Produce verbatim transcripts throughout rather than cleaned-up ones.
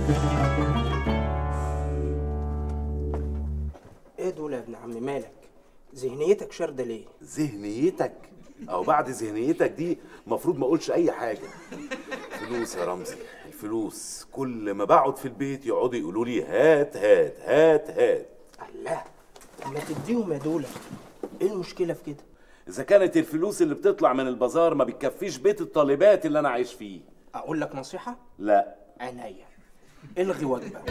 ايه دول يا ابن عم؟ مالك ذهنيتك شاردة ليه؟ ذهنيتك؟ او بعد ذهنيتك دي المفروض ما اقولش اي حاجه. فلوس يا رمزي، الفلوس. كل ما بقعد في البيت يقعدوا يقولوا لي هات هات هات هات. الله، طب ما تديهم يا دولة، ايه المشكله في كده؟ اذا كانت الفلوس اللي بتطلع من البازار ما بتكفيش بيت الطالبات اللي انا عايش فيه. اقول لك نصيحه؟ لا. عينيا، الغي وجبه.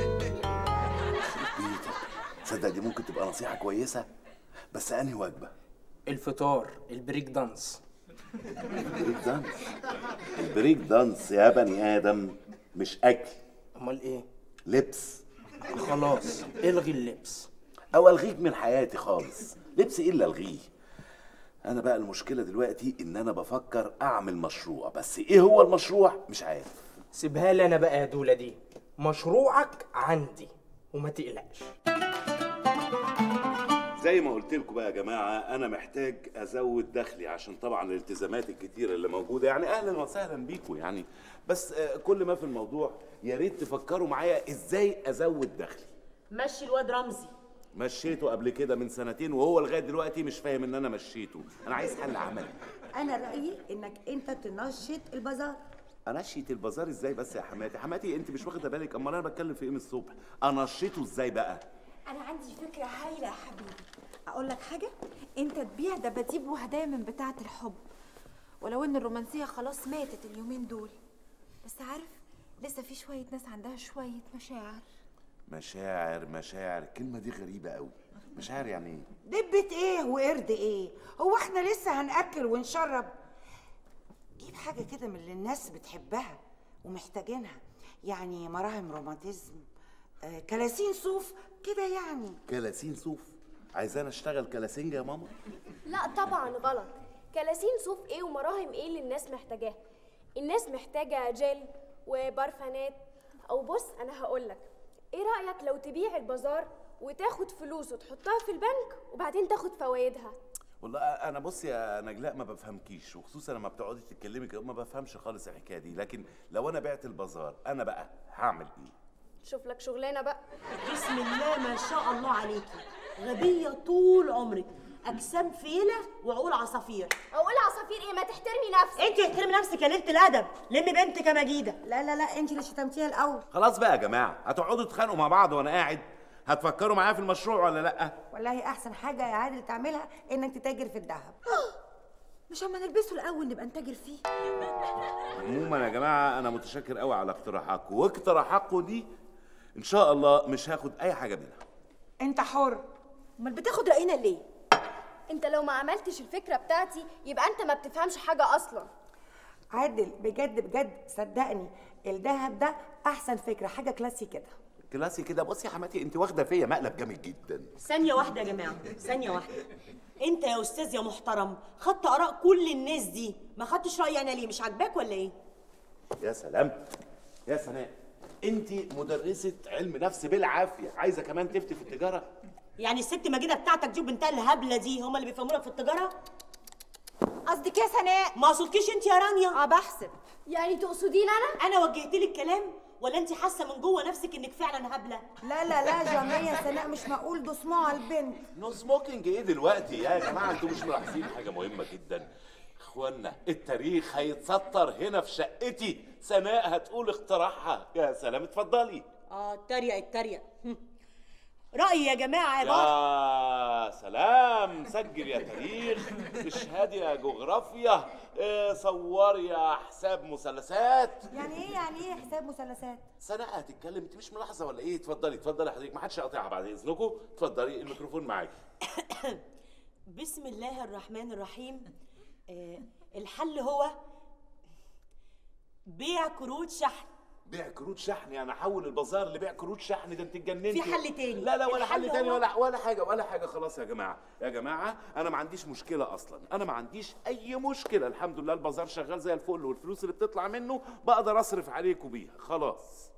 تصدق دي ممكن تبقى نصيحه كويسه، بس انهي وجبه؟ الفطار، البريك دانس. البريك دانس؟ البريك دانس يا بني ادم مش اكل. امال ايه؟ لبس. خلاص الغي اللبس. او الغيك من حياتي خالص. لبس ايه اللي الغيه؟ انا بقى المشكله دلوقتي ان انا بفكر اعمل مشروع، بس ايه هو المشروع مش عارف. سيبها لي انا بقى يا دوله دي، مشروعك عندي وما تقلقش. زي ما قلت لكم بقى يا جماعه، انا محتاج ازود دخلي عشان طبعا الالتزامات الكتيره اللي موجوده. يعني اهلا وسهلا بيكم يعني، بس كل ما في الموضوع يا ريت تفكروا معايا ازاي ازود دخلي. مشي الواد رمزي. مشيته قبل كده من سنتين وهو لغايه دلوقتي مش فاهم ان انا مشيته. انا عايز حل عملي. انا رايي انك انت تنشط البازار. انشط البازار ازاي بس يا حماتي؟ حماتي انت مش واخده بالك؟ امال انا بتكلم في ايه من الصبح؟ انشطه ازاي بقى؟ انا عندي فكره هايله يا حبيبي. اقول لك حاجه، انت تبيع دباديب وهدايا من بتاعه الحب، ولو ان الرومانسيه خلاص ماتت اليومين دول، بس عارف لسه في شويه ناس عندها شويه مشاعر. مشاعر مشاعر، الكلمه دي غريبه قوي. مشاعر يعني ايه؟ دبة ايه وقرد ايه؟ هو احنا لسه هنأكل ونشرب؟ جيب حاجة كده من اللي الناس بتحبها ومحتاجينها، يعني مراهم رومانتيزم، آه، كلاسين صوف كده يعني. كلاسين صوف؟ عايزانا اشتغل كلاسينجا يا ماما؟ لا طبعا غلط. كلاسين صوف ايه ومراهم ايه اللي الناس محتاجاها؟ الناس محتاجه جل وبرفانات. او بص انا هقولك، ايه رايك لو تبيع البازار وتاخد فلوس وتحطها في البنك وبعدين تاخد فوايدها؟ والله انا بص يا نجلاء ما بفهمكيش، وخصوصا لما بتقعدي تتكلمي كده ما بفهمش خالص الحكايه دي. لكن لو انا بعت البازار انا بقى هعمل ايه؟ شوف لك شغلانه بقى. بسم الله ما شاء الله عليكي، غبيه طول عمرك، اجسام فيله وعقول عصافير. اقول عصافير ايه؟ ما تحترمي نفسك. انت احترمي نفسك يا ليله الادب، لمي بنتك يا مجيده. لا لا لا، انت اللي شتمتيها الاول. خلاص بقى يا جماعه، هتقعدوا تتخانقوا مع بعض وانا قاعد؟ هتفكروا معايا في المشروع ولا لا؟ والله احسن حاجه يا عادل تعملها انك تتاجر في الذهب. مش اما نلبسه الاول نبقى نتاجر فيه. عموما يا جماعه انا متشكر قوي على اقتراحاتكم، واقتراحاتكم دي ان شاء الله مش هاخد اي حاجه منها. انت حر. امال بتاخد راينا ليه؟ انت لو ما عملتش الفكره بتاعتي يبقى انت ما بتفهمش حاجه اصلا. عادل بجد بجد صدقني الذهب ده احسن فكره، حاجه كلاسي كده. كلاسي كده؟ بصي يا حماتي انت واخده فيا مقلب جامد جدا. ثانيه واحده يا جماعه، ثانيه واحده. انت يا استاذ يا محترم خدت اراء كل الناس دي، ما خدتش رايي انا ليه؟ مش عاجباك ولا ايه؟ يا سلام يا سناء، انت مدرسه علم نفس بالعافيه، عايزه كمان تفتي في التجاره؟ يعني الست مجيده بتاعتك دي وبنتها الهبله دي هم اللي بيفهموا لك في التجاره؟ قصدك يا سناء؟ ما قصدكيش انت يا رانيا؟ اه بحسب. يعني تقصدين انا؟ انا وجهت لك كلام ولا انت حاسه من جوه نفسك انك فعلا هبله؟ لا لا لا جميع يا سناء، مش معقول ده سموع البنت. نو سموكينج ايه دلوقتي يا جماعه؟ انتوا مش ملاحظين حاجه مهمه جدا؟ اخوانا التاريخ هيتسطر هنا في شقتي. سناء هتقول اقتراحها. يا سلام اتفضلي. اه اتريق اتريق. رأيي يا جماعة يا بار. يا سلام، سجل يا تاريخ، اشهد يا جغرافيا، اه صور يا حساب مثلثات. يعني ايه يعني ايه حساب مثلثات؟ سناء هتتكلم، انت مش ملاحظه ولا ايه؟ اتفضلي اتفضلي حضرتك، ما حدش يقاطعها بعد اذنكم. اتفضلي الميكروفون معاكي. بسم الله الرحمن الرحيم. آه الحل هو بيع كروت شحن. بيع كروت شحن؟ يعني احول البازار لبيع كروت شحن؟ ده انت اتجننتي. في حل تاني؟ لا لا ولا حل تاني ولا ولا حاجه ولا حاجه. خلاص يا جماعه يا جماعه انا ما عنديش مشكله اصلا، انا ما عنديش اي مشكله. الحمد لله البازار شغال زي الفل، والفلوس اللي بتطلع منه بقدر اصرف عليكم بيها. خلاص.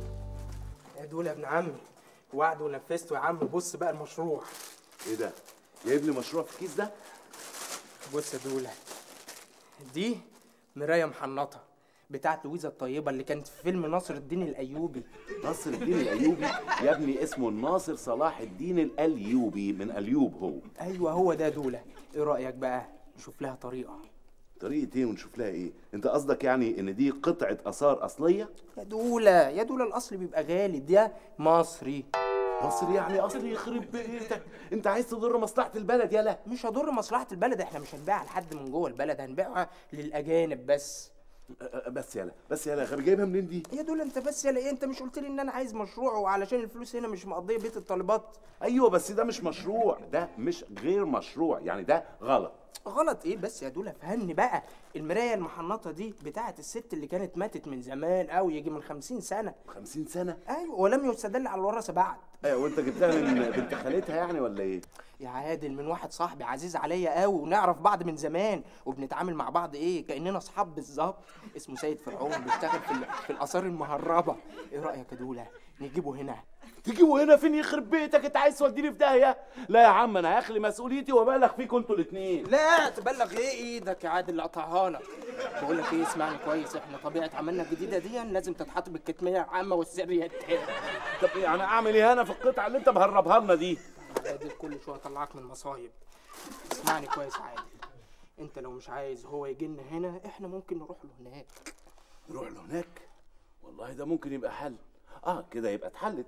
يا دول يا ابن عمي، وعد ونفذته يا عم. بص بقى المشروع. ايه ده؟ جايب لي مشروع في الكيس ده؟ بص يا دوله، دي مرايه محنطه بتاعت لويزا الطيبه اللي كانت في فيلم ناصر الدين الايوبي. ناصر الدين الايوبي يا ابني اسمه الناصر صلاح الدين الايوبي، من اليوب هو. ايوه هو ده دوله. ايه رايك بقى نشوف لها طريقه؟ طريقه ايه ونشوف لها ايه؟ انت قصدك يعني ان دي قطعه اثار اصليه؟ يا دوله يا دوله الاصل بيبقى غالي، ده مصري. مصري يعني اصلي؟ يخرب بيتك، انت عايز تضر مصلحه البلد. يالا مش هضر مصلحه البلد، احنا مش هنبيعها لحد من جوه البلد، هنبيعها للاجانب بس. بس يالا بس يالا غبي، جايبها منين دي؟ يا دول انت بس يالا ايه، انت مش قلت لي ان انا عايز مشروع وعلشان الفلوس هنا مش مقضيه بيت الطالبات؟ ايوه بس ده مش مشروع، ده مش غير مشروع، يعني ده غلط. غلط ايه بس يا دول؟ فهمني بقى. المرايه المحنطه دي بتاعت الست اللي كانت ماتت من زمان قوي، يجي من خمسين سنه. خمسين سنه؟ ايوه، ولم يستدل على الورثه بعد. ايوه، وانت جبتها من بنت خالتها يعني ولا ايه؟ يا عادل، من واحد صاحبي عزيز عليا قوي ونعرف بعض من زمان وبنتعامل مع بعض ايه كاننا اصحاب بالظبط، اسمه سيد فرعون، بيشتغل في, في الاثار المهربه. ايه رايك يا دوله نجيبه هنا؟ تجيبه هنا فين يخرب بيتك؟ انت عايز توديني في داهيه؟ لا يا عم، انا هخلي مسؤوليتي وابلغ فيكم انتوا الاثنين. لا تبلغ ايه؟ ايدك يا عادل اللي قطعها لك. بقول لك ايه، اسمعني كويس، احنا طبيعه عملنا الجديده دي لازم تتحط بالكتميه العامه والسريه التامه. طب يعني اعمل ايه انا في القطعه اللي انت مهربها لنا دي؟ عادل كل شويه اطلعك من مصايب. اسمعني كويس يا عادل، انت لو مش عايز هو يجي لنا هنا، احنا ممكن نروح له هناك. نروح له هناك؟ والله ده ممكن يبقى حل. اه كده يبقى اتحلت.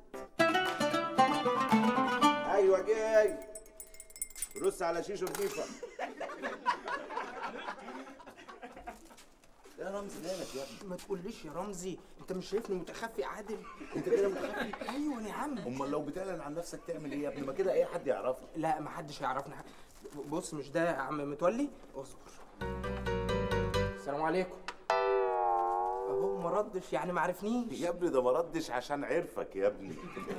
ايوه جاي. رص على شيشه نضيفه. يا رمزي مالك يا ابني؟ ما تقوليش يا رمزي، انت مش شايفني متخفي عادل؟ انت كده متخفي؟ ايوه يا عم. امال لو بتعلن عن نفسك تعمل ايه يا ابني؟ ما كده اي حد يعرفك. لا ما حدش يعرفنا. بص، مش ده يا عم متولي؟ اصبر. السلام عليكم. اهو ما ردش، يعني ما عرفنيش. يا ابني ده ما ردش عشان عرفك يا ابني.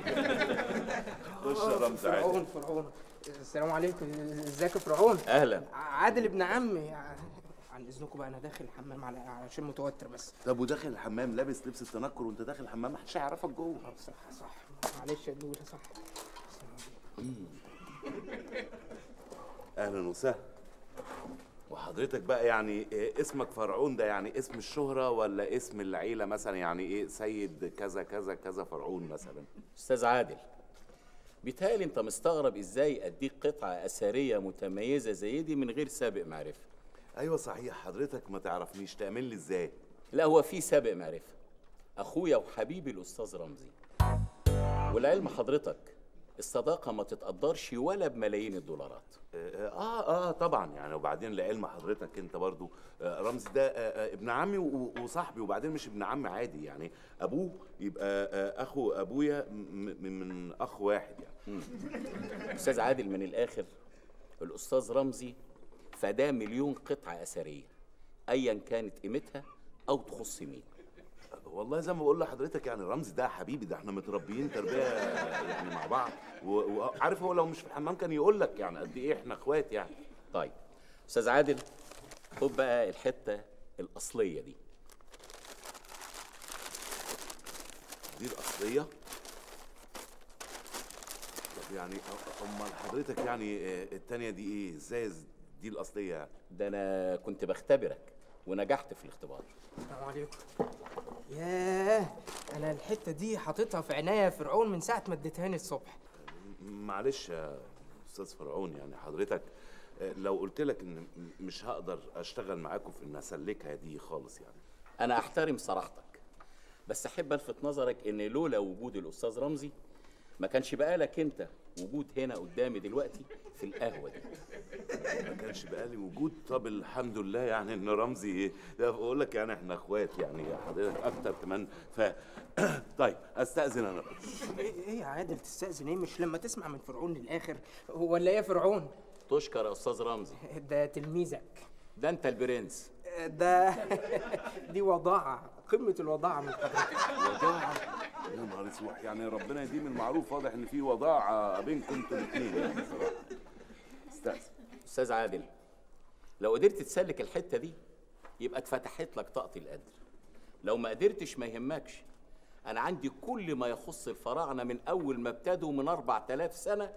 خش يا رمزي عادي. فرعون فرعون. السلام عليكم، ازيك يا فرعون؟ اهلا. عادل ابن عمي. عن اذنكم بقى، انا داخل الحمام على عشان متوتر بس. طب وداخل الحمام لابس لبس التنكر وانت داخل الحمام محدش هيعرفك جوه. صح صح، معلش يا دوله، صح. اهلا وسهلا. وحضرتك بقى يعني إيه اسمك فرعون ده؟ يعني اسم الشهرة ولا اسم العيلة مثلا؟ يعني ايه سيد كذا كذا كذا فرعون مثلا؟ استاذ عادل، بيتهيألي انت مستغرب ازاي اديك قطعة اثرية متميزة زي دي من غير سابق معرفة. ايوه صحيح، حضرتك ما تعرفنيش، تعمل لي ازاي؟ لا، هو في سابق معرفة. اخويا وحبيبي الاستاذ رمزي. والعلم حضرتك الصداقة ما تتقدرش ولا بملايين الدولارات. اه اه, آه طبعا يعني. وبعدين لعلم حضرتك انت برضو آه رمزي ده آه ابن عمي وصاحبي، وبعدين مش ابن عمي عادي يعني، ابوه يبقى آه اخو ابويا من, من اخ واحد يعني. استاذ عادل، من الاخر الاستاذ رمزي فده مليون قطعة اثرية ايا كانت قيمتها او تخص مين. والله زي ما بقول لحضرتك يعني رمزي ده حبيبي، ده احنا متربيين تربيه يعني مع بعض، وعارف هو لو مش في الحمام كان يقول لك يعني قد ايه احنا اخوات يعني. طيب استاذ عادل، خد بقى الحته الاصليه دي. دي الاصليه؟ طب يعني امال حضرتك يعني التانيه دي ايه؟ ازاي دي الاصليه يعني؟ ده انا كنت بختبرك ونجحت في الاختبار. السلام عليكم. ياه، انا الحته دي حاططها في عناية يا فرعون من ساعه ما اديتهاني الصبح. معلش يا استاذ فرعون، يعني حضرتك لو قلت لك ان مش هقدر اشتغل معاكم في ان اسلكها دي خالص يعني. انا احترم صراحتك، بس احب الفت نظرك ان لولا وجود الاستاذ رمزي ما كانش بقالك انت وجود هنا قدامي دلوقتي في القهوه دي. ما كانش بقالي وجود؟ طب الحمد لله يعني ان رمزي ايه، بقول لك يعني احنا اخوات يعني حضرتك اكتر كمان. ف طيب استاذن انا. ايه يا عادل تستاذن ايه؟ مش لما تسمع من فرعون للاخر ولا ايه يا فرعون؟ تشكر يا استاذ رمزي. ده تلميذك. ده انت البرنس. ده دي وضاعه، قمه الوضاعه من حضرتك. وضاعه؟ يا نهار اسود، يعني ربنا يديم المعروف، واضح ان في وضاعه بينكم انتوا الاثنين يعني بصراحه. استاذن. استاذ عادل، لو قدرت تسلك الحته دي يبقى اتفتحت لك طاقه القدر. لو ما قدرتش ما يهمكش، انا عندي كل ما يخص الفراعنه من اول ما ابتدوا من أربعة آلاف سنه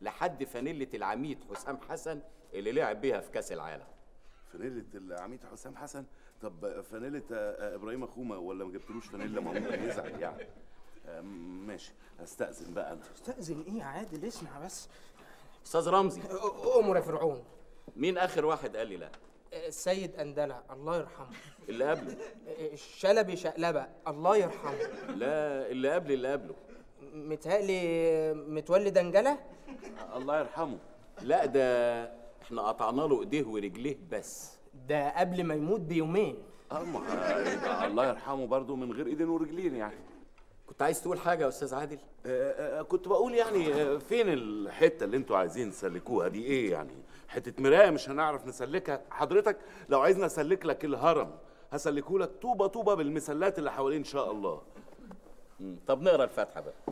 لحد فانيلة العميد حسام حسن اللي لعب بيها في كاس العالم. فانيلة العميد حسام حسن؟ طب فانيلة ابراهيم اخومه ولا ما جبتلوش فانيلة؟ ما ممكن يزعل يعني. ماشي، استأذن بقى انا. استأذن ايه يا عادل؟ اسمع بس. استاذ رمزي، أمر يا فرعون. مين اخر واحد قال لي لا؟ السيد أندلة الله يرحمه. اللي قبله؟ الشلبي شقلبة الله يرحمه. لا، اللي قبل اللي قبله. متهيألي متولي دنجلة الله يرحمه. لا، ده احنا قطعنا له ايديه ورجليه بس. ده قبل ما يموت بيومين. اه، ما يبقى الله يرحمه برضه من غير ايدين ورجلين يعني. كنت عايز تقول حاجه يا استاذ عادل؟ آه آه كنت بقول يعني آه فين الحته اللي انتوا عايزين تسلكوها دي؟ ايه يعني؟ حته مرايه مش هنعرف نسلكها؟ حضرتك لو عايزني اسلك لك الهرم هسلكه لك طوبه طوبه بالمسلات اللي حواليه ان شاء الله. مم. طب نقرا الفاتحه بقى.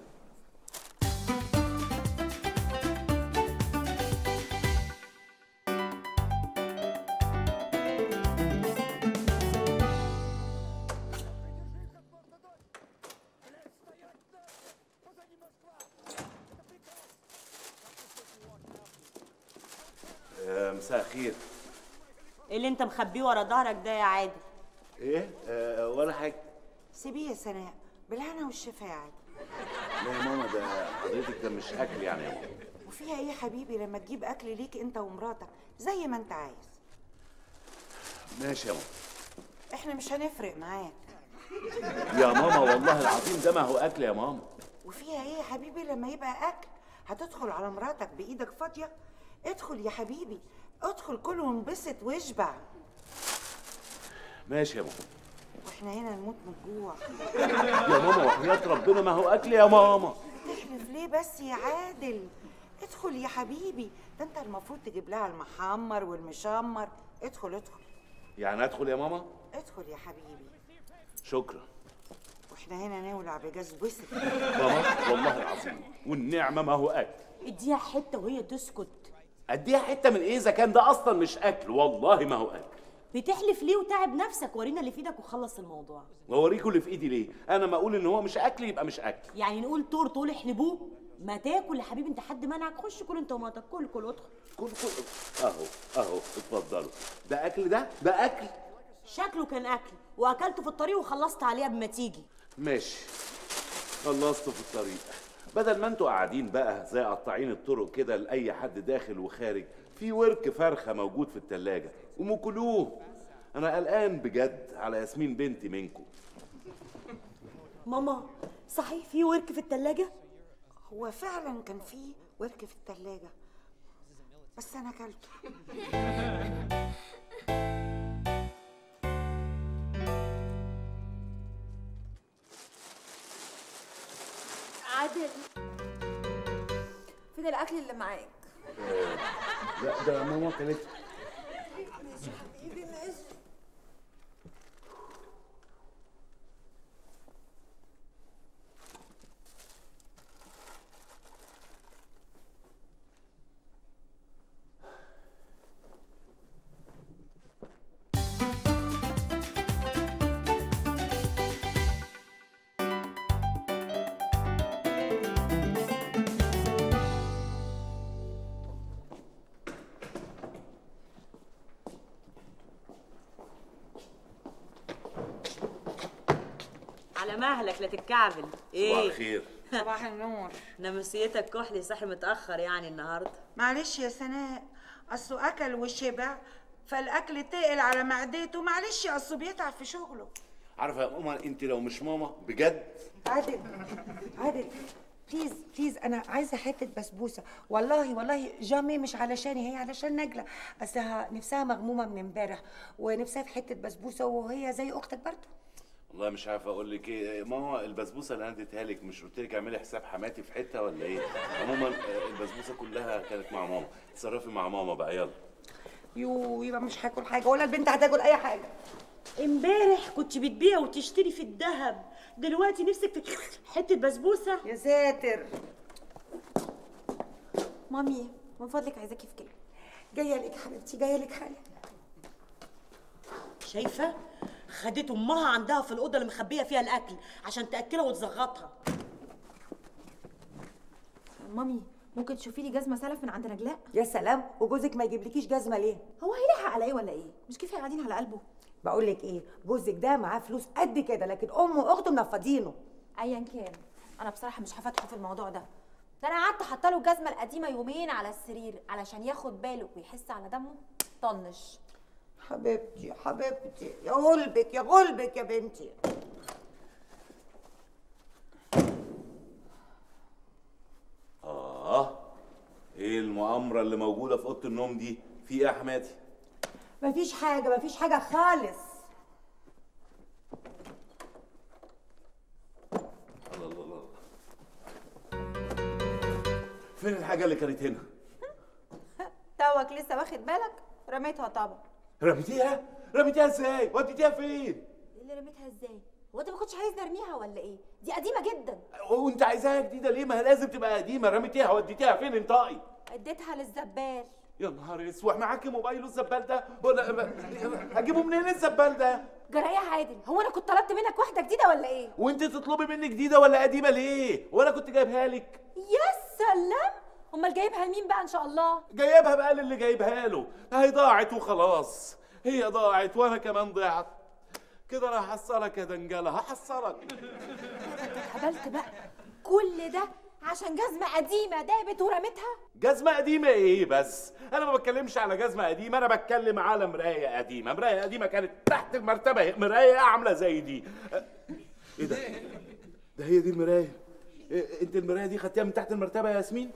مساء الخير. ايه اللي انت مخبيه ورا ظهرك ده يا عادل؟ ايه؟ آه ولا حاجه. سيبيه يا سناء، بالهنا والشفا يا عادل. لا يا ماما، ده حضرتك ده مش اكل يعني يا ماما. وفيها ايه يا حبيبي لما تجيب اكل ليك انت ومراتك زي ما انت عايز. ماشي يا ماما. احنا مش هنفرق معاك يا ماما والله العظيم ده ما هو اكل يا ماما. وفيها ايه يا حبيبي لما يبقى اكل؟ هتدخل على مراتك بايدك فاضيه؟ ادخل يا حبيبي، ادخل كل وانبسط واشبع. ماشي يا ماما. واحنا هنا نموت من الجوع. يا ماما وحياة ربنا ما هو اكل يا ماما. تحلف ليه بس يا عادل؟ ادخل يا حبيبي، ده انت المفروض تجيب لها المحمر والمشمر. ادخل ادخل. يعني ادخل يا ماما؟ ادخل يا حبيبي. شكرا. واحنا هنا نولع بجاز وسط. ماما والله العظيم والنعمه ما هو اكل. اديها حته وهي تسكت. اديها حته من ايه اذا كان ده اصلا مش اكل؟ والله ما هو اكل. بتحلف ليه وتعب نفسك؟ ورينا اللي في ايدك وخلص الموضوع. واوريكم اللي في ايدي ليه؟ انا ما اقول ان هو مش اكل يبقى مش اكل. يعني نقول طور طول احلبوه؟ ما تاكل يا حبيبي، انت حد منعك؟ خش كل انت ومراتك. كل كل ادخل. كل كل اهو اهو اتفضلوا. ده اكل؟ ده ده اكل؟ شكله كان اكل، واكلته في الطريق وخلصت عليه قبل ما تيجي. ماشي، خلصته في الطريق. بدل ما انتوا قاعدين بقى زي قطاعين الطرق كده لاي حد داخل وخارج، في ورك فرخه موجود في التلاجة، قوموا كلوه. انا قلقان بجد على ياسمين بنتي منكم. ماما صحيح في ورك في التلاجة؟ هو فعلا كان في ورك في التلاجة، بس انا اكلته. عادل، فين الاكل اللي معاك؟ آه لا ده ماما كانت. ماشي حبيبي ماشي. على مهلك لا تتكعبل. ايه؟ صباح الخير. صباح النور. نمسيتك كحلي صاحي متاخر يعني النهارده. معلش يا سناء، اصله اكل وشبع فالاكل تقل على معدته. معلش اصله بيتعب في شغله. عارفه يا ماما انت لو مش ماما بجد. عادل عادل بليز بليز، انا عايزه حته بسبوسه والله والله. جامي مش علشاني، هي علشان نجله. اصلها نفسها مغمومه من امبارح ونفسها في حته بسبوسه، وهي زي اختك برضه. والله مش عارف اقول لك ايه ماما. البسبوسه اللي انا اديتها لك مش قلت لك اعملي حساب حماتي في حته ولا ايه؟ عموما البسبوسه كلها كانت مع ماما. اتصرفي مع ماما بقى يلا. يو يبقى مش هاكل حاجه ولا البنت هتاكل اي حاجه. امبارح كنت بتبيع وتشتري في الذهب، دلوقتي نفسك في حته بسبوسه؟ يا ساتر. مامي من فضلك عايزاكي في كلمه. جايه لك حبيبتي، جايه لك حالا. شايفه؟ خدت امها عندها في الاوضه اللي مخبيه فيها الاكل عشان تاكلها وتزغطها. مامي ممكن تشوفي لي جزمه سلف من عند نجلاء؟ يا سلام، وجوزك ما يجيبلكيش جزمه ليه؟ هو هيلحق على ايه ولا ايه؟ مش كفايه قاعدين على قلبه؟ بقول لك ايه، جوزك ده معاه فلوس قد كده، لكن امه واخته منفضينه. ايا كان، انا بصراحه مش هفتحه في الموضوع ده. ده انا قعدت حاطه له الجزمه القديمه يومين على السرير علشان ياخد باله ويحس على دمه. طنش. حبيبتي يا حبيبتي، يا غلبك يا غلبك يا بنتي. اه ايه المؤامره اللي موجوده في اوضه النوم دي؟ في ايه يا حماتي؟ مفيش حاجه، مفيش حاجه خالص. الله الله الله، فين الحاجه اللي كانت هنا؟ توك لسه واخد بالك؟ رميتها طبعا. رميتيها؟ رميتيها ازاي؟ وديتيها فين؟ ايه اللي رميتها ازاي؟ هو انت ما كنتش عايز نرميها ولا ايه؟ دي قديمه جدا. وانت عايزاها جديده ليه؟ ما هي لازم تبقى قديمه. رميتيها وديتيها فين؟ انطقي. اديتها للزبال. يا نهار اسود، معاكي موبايل الزبال ده؟ ولا هجيبه منين الزبال ده؟ جرايه عادل، هو انا كنت طلبت منك واحده جديده ولا ايه؟ وانت تطلبي مني جديده ولا قديمه ليه؟ وانا كنت جايبها لك. يا سلام، امال جايبها لمين بقى ان شاء الله؟ جايبها بقى للي جايبها له. هي ضاعت وخلاص، هي ضاعت وانا كمان ضيعت. كده انا هحصلك يا دنجله، هحصلك. اتهبلت بقى. كل ده عشان جزمه قديمه دابت ورميتها؟ جزمه قديمه ايه بس؟ انا ما بتكلمش على جزمه قديمه، انا بتكلم على مرايه قديمه. مرايه قديمه كانت تحت المرتبه، مرايه عامله زي دي. ايه ده؟ ده هي دي المرايه؟ إيه انت المرايه دي خدتيها من تحت المرتبه يا ياسمين؟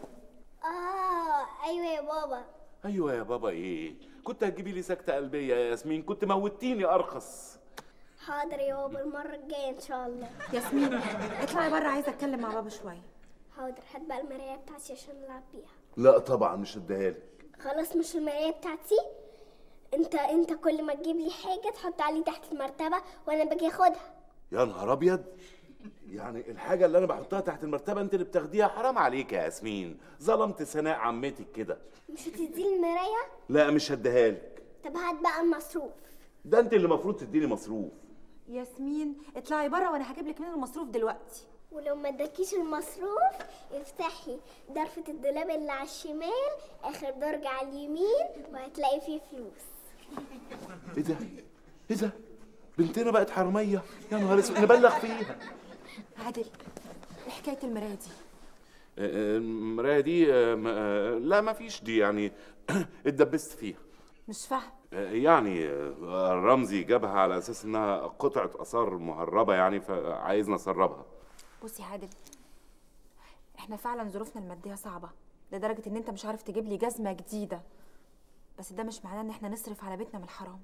اه ايوه يا بابا. ايوه يا بابا ايه؟ كنت هتجيبي لي سكته قلبيه يا ياسمين، كنت موتيني ارخص. حاضر يا بابا، المره الجايه ان شاء الله. ياسمين اطلعي بره، عايزه اتكلم مع بابا شويه. حاضر، هات بقى المرايه بتاعتي عشان نلعب بيها. لا طبعا مش هديها لك. خلاص مش المرايه بتاعتي. انت انت كل ما تجيب لي حاجه تحطها لي تحت المرتبه وانا باجي اخدها. يا نهار ابيض، يعني الحاجه اللي انا بحطها تحت المرتبه انت اللي بتاخديها؟ حرام عليك يا ياسمين، ظلمت سناء عمتك كده. مش هتديني المرايه؟ لا مش هديها لك. طب هات بقى المصروف. ده انت اللي المفروض تديني مصروف. ياسمين اطلعي بره وانا هجيب لك منين المصروف دلوقتي. ولو ما اداكيش المصروف افتحي ضرفة الدولاب اللي على الشمال اخر درج على اليمين وهتلاقي فيه فلوس. ايه ده؟ ايه ده؟ بنتنا بقت حراميه؟ يا نهار اسود، نبلغ فيها. عادل، ايه حكايه المرايه دي؟ المرايه دي لا ما فيش دي، يعني اتدبست فيها. مش فاهم. يعني رمزي جابها على اساس انها قطعه اثار مهربه، يعني فعايزنا نسربها. بص يا عادل، احنا فعلا ظروفنا الماديه صعبه لدرجه ان انت مش عارف تجيب لي جزمه جديده، بس ده مش معناه ان احنا نصرف على بيتنا من الحرام.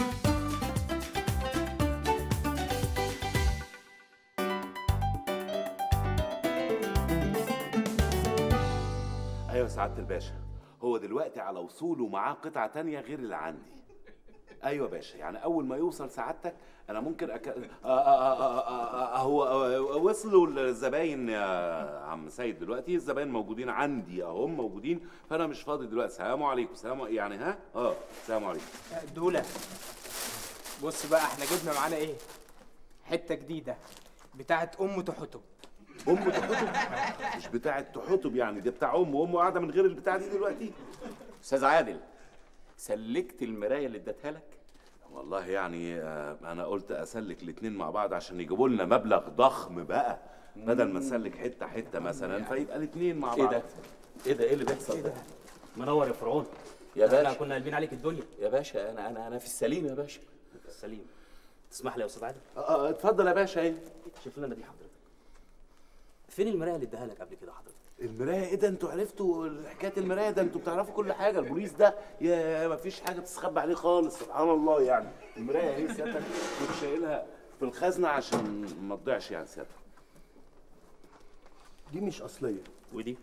ايوه سعاده الباشا، هو دلوقتي على وصوله معاه قطعه تانية غير اللي عندي. ايوه باشا، يعني اول ما يوصل سعادتك انا ممكن أك... آه آه آه آه هو وصلوا الزباين يا عم سيد، دلوقتي الزباين موجودين عندي اهم موجودين، فانا مش فاضي دلوقتي. سلام عليكم. سلام يعني ها اه سلام عليكم. دوله بص بقى، احنا جبنا معانا ايه؟ حته جديده بتاعت ام تحتب. ام تحتب؟ مش بتاعت تحتب يعني، دي بتاع ام وام قاعده من غير البتاع دي دلوقتي. استاذ عادل، سلكت المرايه اللي اديتها لك؟ والله يعني انا قلت اسلك الاثنين مع بعض عشان يجيبوا لنا مبلغ ضخم بقى، بدل ما نسلك حته حته مثلا، فيبقى الاثنين مع بعض. ايه ده؟ ايه ده؟ ايه اللي بيحصل ده؟ منور يا فرعون. يا باشا احنا كنا قلبين عليك الدنيا يا باشا. انا انا انا في السليم يا باشا. السليم. تسمح لي يا استاذ عادل؟ اه اتفضل يا باشا. ايه شوف لنا دي حضرتك. فين المرايه اللي اداها لك قبل كده حضرتك؟ المرايه؟ ايه ده انتوا عرفتوا حكايه المرايه؟ ده انتوا بتعرفوا كل حاجه. البوليس ده يا ما فيش حاجه تستخبى عليه خالص، سبحان الله. يعني المرايه اهي سيادتك، كنت شايلها في الخزنه عشان ما تضيعش يعني سيادتك. دي مش اصليه. ودي؟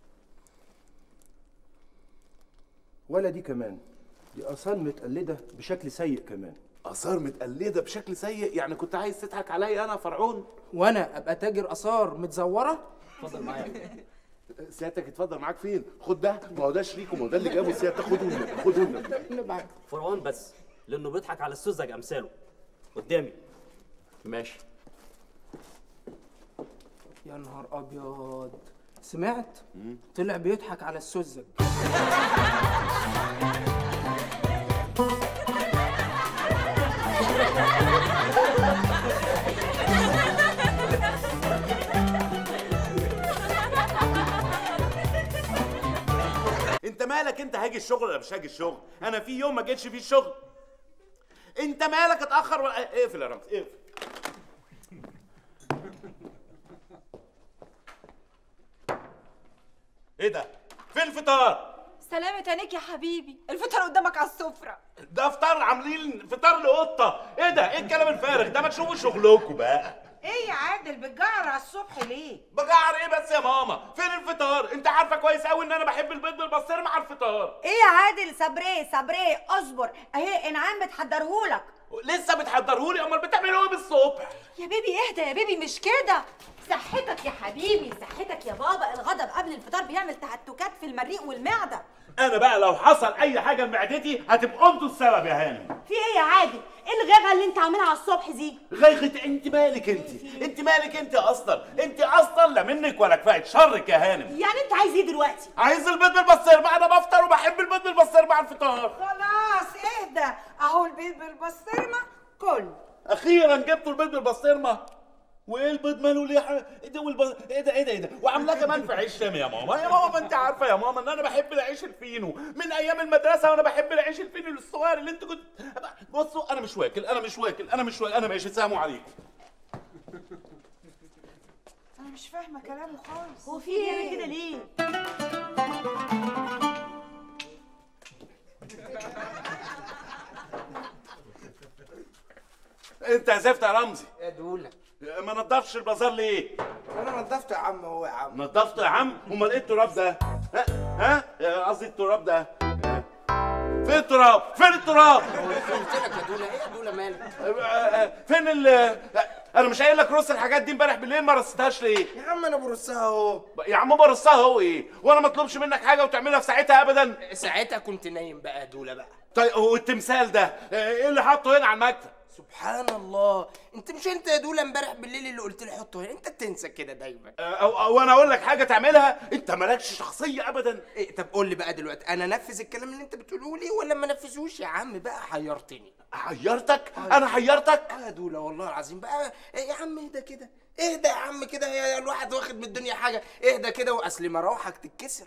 ولا دي كمان، دي اثار متقلده بشكل سيء كمان. اثار متقلده بشكل سيء؟ يعني كنت عايز تضحك عليا انا فرعون؟ وانا ابقى تاجر اثار متزوره؟ اتفضل معايا. سيادتك اتفضل. معاك فين؟ خد ده، ما هو ده شريكه، ما هو ده اللي جابه سيادتك. خده لنا خده لنا. فرعون بس لانه بيضحك على السذج امثاله. قدامي. ماشي. يا نهار ابيض، سمعت؟ طلع بيضحك على السذج. انت مالك؟ انت هاجي الشغل ولا مش هاجي الشغل؟ انا في يوم ما جيتش فيه الشغل. انت مالك اتاخر ولا اقفل يا رمزي اقفل. ايه ده؟ فين الفطار؟ سلامة عينيك يا حبيبي، الفطار قدامك على السفرة. ده فطار عاملين فطار لقطه. ايه ده؟ ايه الكلام الفارغ ده؟ ما تشوفوا شغلكم بقى. ايه يا عادل بتجعر على الصبح ليه؟ بجعر ايه بس يا ماما؟ فين الفطار؟ انت عارفه كويس قوي ان انا بحب البيض بالبسطرمه على الفطار. ايه يا عادل؟ صبريه صبريه اصبر، اهي انعام بتحضرهولك. لسه بتحضرهولي؟ امال بتعملوا ايه بالصبح؟ يا بيبي اهدى يا بيبي، مش كده. صحتك يا حبيبي، صحتك يا بابا. الغضب قبل الفطار بيعمل تهتكات في المريء والمعده. انا بقى لو حصل اي حاجه لمعدتي هتبقوا انتوا السبب يا هانم. في ايه يا عادل؟ ايه الغيغه اللي انت عاملها على الصبح دي؟ غيغة؟ انت مالك انت؟ انت مالك انت اصلا؟ انت اصلا لا منك ولا كفايه شرك يا هانم. يعني انت عايز ايه دلوقتي؟ عايز البيض بالبسطرمه. انا بفطر وبحب البيض بالبسطرمه على الفطار. خلاص اهدى، اهو البيض بالبسطرمه كل. اخيرا جبتوا البيض بالبسطرمه. وايه البيض ماله ليه؟ ايه ده والبيض ايه ده ايه ده ايه ده؟ وعاملاه كمان في عيش شامي يا ماما. يا ماما انت عارفه يا ماما ان انا بحب العيش الفينو من ايام المدرسه، وانا بحب العيش الفينو الصغير اللي انت كنت. بصوا انا مش واكل انا مش واكل انا مش واكل انا ماشي. سلام عليكم. انا مش فاهمه كلامه خالص. هو في ايه كده ليه؟ انت يا زفت يا رمزي. يا دوله ما نضفش البازار ليه؟ انا نضفته يا عم. هو يا عم نضفته يا عم؟ امال ايه التراب ده؟ ها ها قصدي التراب ده. فين التراب؟ فين التراب؟ قلت لك يا دوله. ايه يا دوله مالك؟ فين ال انا مش قايل لك رص الحاجات دي امبارح بالليل؟ ما رصتهاش ليه؟ يا عم انا برصها اهو. يا عم برصها اهو ايه؟ وانا ما اطلبش منك حاجه وتعملها في ساعتها ابدا؟ ساعتها كنت نايم بقى يا دوله بقى. طيب والتمثال ده ايه اللي حاطه هنا على المكتب؟ سبحان الله، انت مش انت يا دوله امبارح بالليل اللي قلت لي حطه هنا؟ انت بتنسى كده دايما. او او انا اقول لك حاجه تعملها؟ انت مالكش شخصيه ابدا. إيه؟ طب قول لي بقى دلوقتي، انا انفذ الكلام اللي انت بتقوله لي ولا ما انفذوش؟ يا عم بقى حيرتني. حيرتك؟ انا حيرتك؟ اه يا دوله والله العظيم بقى. إيه يا عم اهدى كده، اهدى يا عم كده. يا الواحد واخد من الدنيا حاجه. اهدى كده واصل مراوحك تتكسر.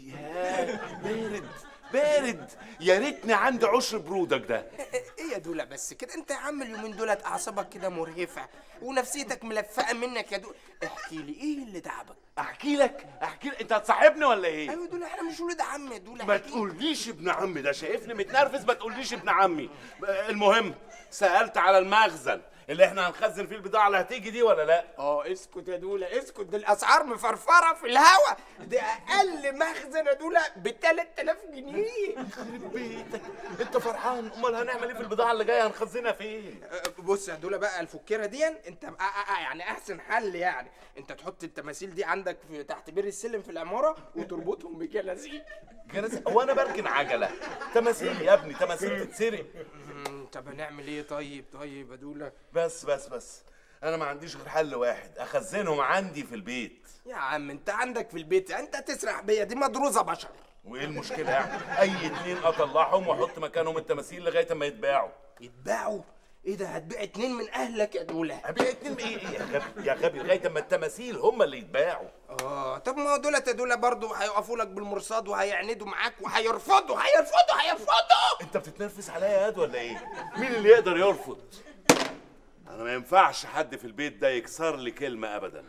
يا بارد بارد. يا ريتني عندي عشر برودك ده. ايه يا دوله بس كده؟ انت يا عم اليومين دولت اعصابك كده مرهفه ونفسيتك ملفقه منك يا دوله. احكي لي ايه اللي تعبك؟ احكي لك احكي لك انت هتصاحبني ولا ايه؟ ايوه دوله، احنا مش ولاد عم يا دوله. ما تقوليش ابن عمي، ده شايفني متنرفز. ما تقوليش ابن عمي. المهم سالت على المخزن اللي احنا هنخزن فيه البضاعه اللي هتيجي دي ولا لا؟ اه اسكت يا دوله اسكت. دي الاسعار مفرفره في الهوا. دي اقل مخزن يا دوله ب تلات آلاف جنيه. يخرب بيتك انت فرحان؟ امال هنعمل ايه في البضاعه اللي جايه؟ هنخزنها فين؟ بص يا دوله بقى، الفكيره دي انت يعني احسن حل. يعني انت تحط التماثيل دي عندك في تحت بير السلم في العماره وتربطهم بجلازيق. جلازيق؟ هو انا بركن عجله؟ تماثيل يا ابني، تماثيل تتسرق. طب هنعمل ايه؟ طيب طيب يا دوله. بس بس بس انا ما عنديش غير حل واحد، اخزنهم عندي في البيت. يا عم انت عندك في البيت، انت تسرح بيا؟ دي مدروسه بشر. وايه المشكله يعني؟ اي اتنين اطلعهم واحط مكانهم التماثيل لغايه ما يتباعوا. يتباعوا؟ ايه ده؟ هتبيع اتنين من اهلك يا دوله؟ ابيع اتنين ايه يا غبي يا غبي لغايه ما التماثيل هم اللي يتباعوا. اه طب ما هو دولت يا دوله برضه هيقفوا لك بالمرصاد وهيعندوا معاك وهيرفضوا هيرفضوا هيرفضوا. انت بتتنرفز عليا يا واد ولا ايه؟ مين اللي يقدر يرفض؟ انا ما ينفعش حد في البيت ده يكسر لي كلمه ابدا.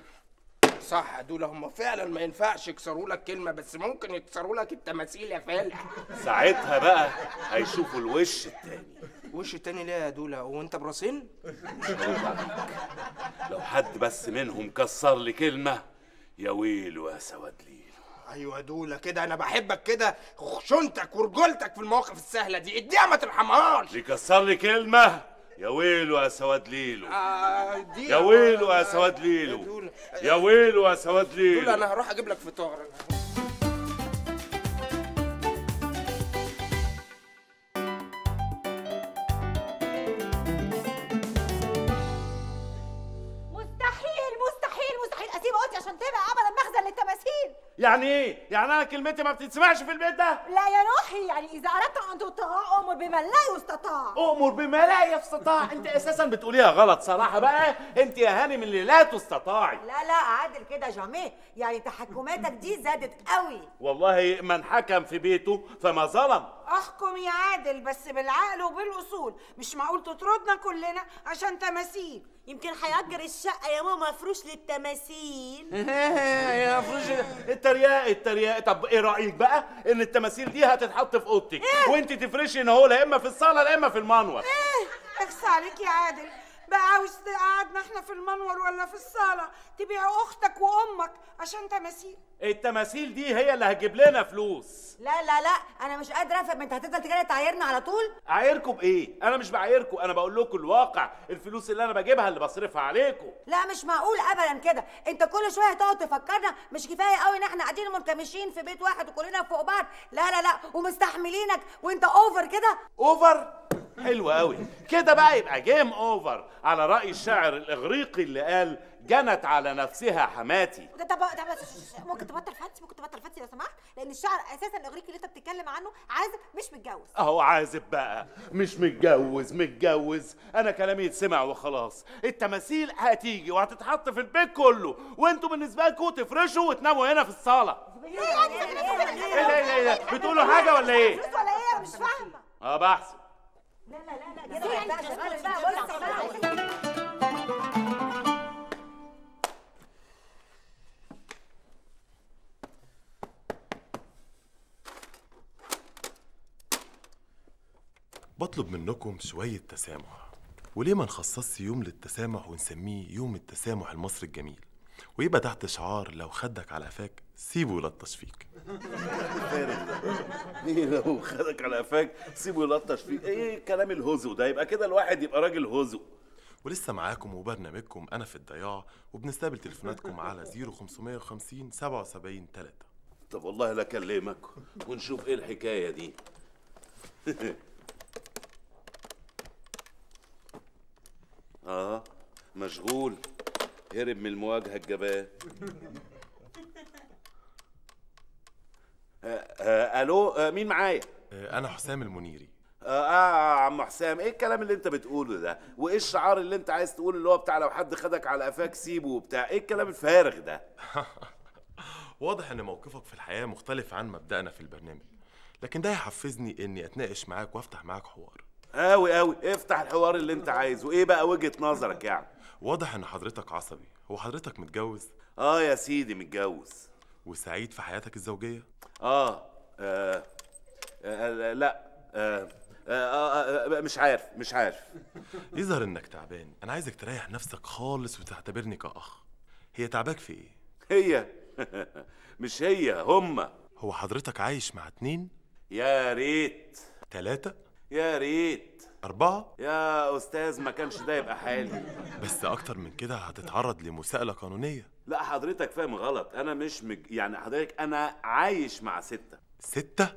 صح يا دوله، هم فعلا ما ينفعش يكسروا لك كلمه، بس ممكن يكسروا لك التماثيل يا فالح. ساعتها بقى هيشوفوا الوش التاني. وش التاني ليه يا دوله؟ وانت براسين؟ لو حد بس منهم كسر لي كلمه يا ويله يا سواد ليله. ايوه يا دوله كده، انا بحبك كده، خشونتك ورجولتك في المواقف السهله دي، اديها ما ترحمهاش. اللي كسر لي كلمه يا ويله يا سواد ليله. آه دي يا ويله يا سواد ليله. يا ويله يا سواد ليله. دوله انا هروح اجيب لك فطار. مستحيل مستحيل مستحيل اسيب اوضتي عشان تبقى ابدا مخزن للتماثيل. يعني ايه؟ يعني انا كلمتي ما بتتسمعش في البيت ده؟ لا يا روحي، يعني اذا اردت ان تطاع امر بما لا يستطاع. امر بما لا يستطاع؟ انت اساسا بتقوليها غلط صراحه بقى. انت يا هاني من اللي لا تستطاعي. لا لا عادل كده جامي، يعني تحكماتك دي زادت قوي. والله من حكم في بيته فما ظلم. احكم يا عادل بس بالعقل وبالاصول، مش معقول تطردنا كلنا عشان تماثيل. يمكن هيأجر الشقة يا ماما مفروش للتماثيل. يا مفروش الترياق الترياق. طب ايه رأيك بقى ان التماثيل دي هتتحط في اوضتك وانت تفرشي ان هو لا اما في الصالة لا اما في المنور؟ ايه اخس عليك يا عادل، بقى عاوز تقعدنا احنا في المنور ولا في الصالة تبيع اختك وامك عشان تماثيل؟ التماثيل دي هي اللي هتجيب لنا فلوس. لا لا لا انا مش قادره افهم، انت هتفضل تجري تعايرنا على طول؟ اعايركم بايه؟ انا مش بعايركم، انا بقول لكم الواقع، الفلوس اللي انا بجيبها اللي بصرفها عليكم. لا مش معقول ابدا كده، انت كل شويه تقعد تفكرنا. مش كفايه قوي ان احنا قاعدين منكمشين في بيت واحد وكلنا فوق بعض؟ لا لا لا ومستحملينك وانت اوفر كده. اوفر؟ حلو قوي كده بقى، يبقى جيم اوفر على رأي الشاعر الاغريقي اللي قال جنت على نفسها حماتي. ده طب طب ممكن تبطل فتي؟ ممكن تبطل فتي لو سمحت؟ لان الشعر اساسا الاغريقي اللي انت بتتكلم عنه عازب مش متجوز. اهو عازب بقى مش متجوز. متجوز انا كلامي يتسمع وخلاص. التماثيل هتيجي وهتتحط في البيت كله، وانتوا بالنسبه لكم تفرشوا وتناموا هنا في الصاله. ايه يعني ايه ده ايه ده بتقولوا حاجه ولا ايه؟ فلوس ولا ايه؟ انا مش فاهمه. اه بحسب. لا لا لا لا كده ما ينفعش خالص بقى. بص بقى بطلب منكم شوية تسامح. وليه ما نخصصش يوم للتسامح ونسميه يوم التسامح المصري الجميل، ويبقى تحت شعار لو خدك على قفاك سيبه للتشفيق. ايه لو خدك على قفاك سيبه يلطش فيك؟ ايه الكلام الهزو ده؟ يبقى كده الواحد يبقى راجل هزو. ولسه معاكم وبرنامجكم انا في الضياع، وبنستقبل تليفوناتكم على صفر خمسمية وخمسين سبعة وسبعين تلاتة. طب والله لا اكلمك ونشوف ايه الحكايه دي. اه مشغول، هرب من المواجهه الجبان. آه آه الو آه مين معايا؟ آه انا حسام المنيري. آه, اه عم حسام، ايه الكلام اللي انت بتقوله ده؟ وايه الشعار اللي انت عايز تقوله اللي هو بتاع لو حد خدك على قفاك سيبه وبتاع؟ ايه الكلام الفارغ ده؟ واضح ان موقفك في الحياه مختلف عن مبدأنا في البرنامج، لكن ده يحفزني اني اتناقش معاك وافتح معاك حوار. قوي قوي، افتح الحوار اللي انت عايزه. ايه بقى وجهة نظرك يعني؟ واضح ان حضرتك عصبي. هو حضرتك متجوز؟ اه يا سيدي متجوز. وسعيد في حياتك الزوجيه؟ اه, آه. آه. لا آه. آه. آه. مش عارف مش عارف يظهر انك تعبان. انا عايزك تريح نفسك خالص وتعتبرني كأخ. هي تعباك في ايه؟ هي مش هي، هما. هو حضرتك عايش مع اتنين؟ يا ريت. تلاتة؟ يا ريت. أربعة؟ يا أستاذ ما كانش ده يبقى حالي. بس أكتر من كده هتتعرض لمساءلة قانونية. لا حضرتك فاهم غلط. أنا مش مج... يعني حضرتك أنا عايش مع ستة. ستة؟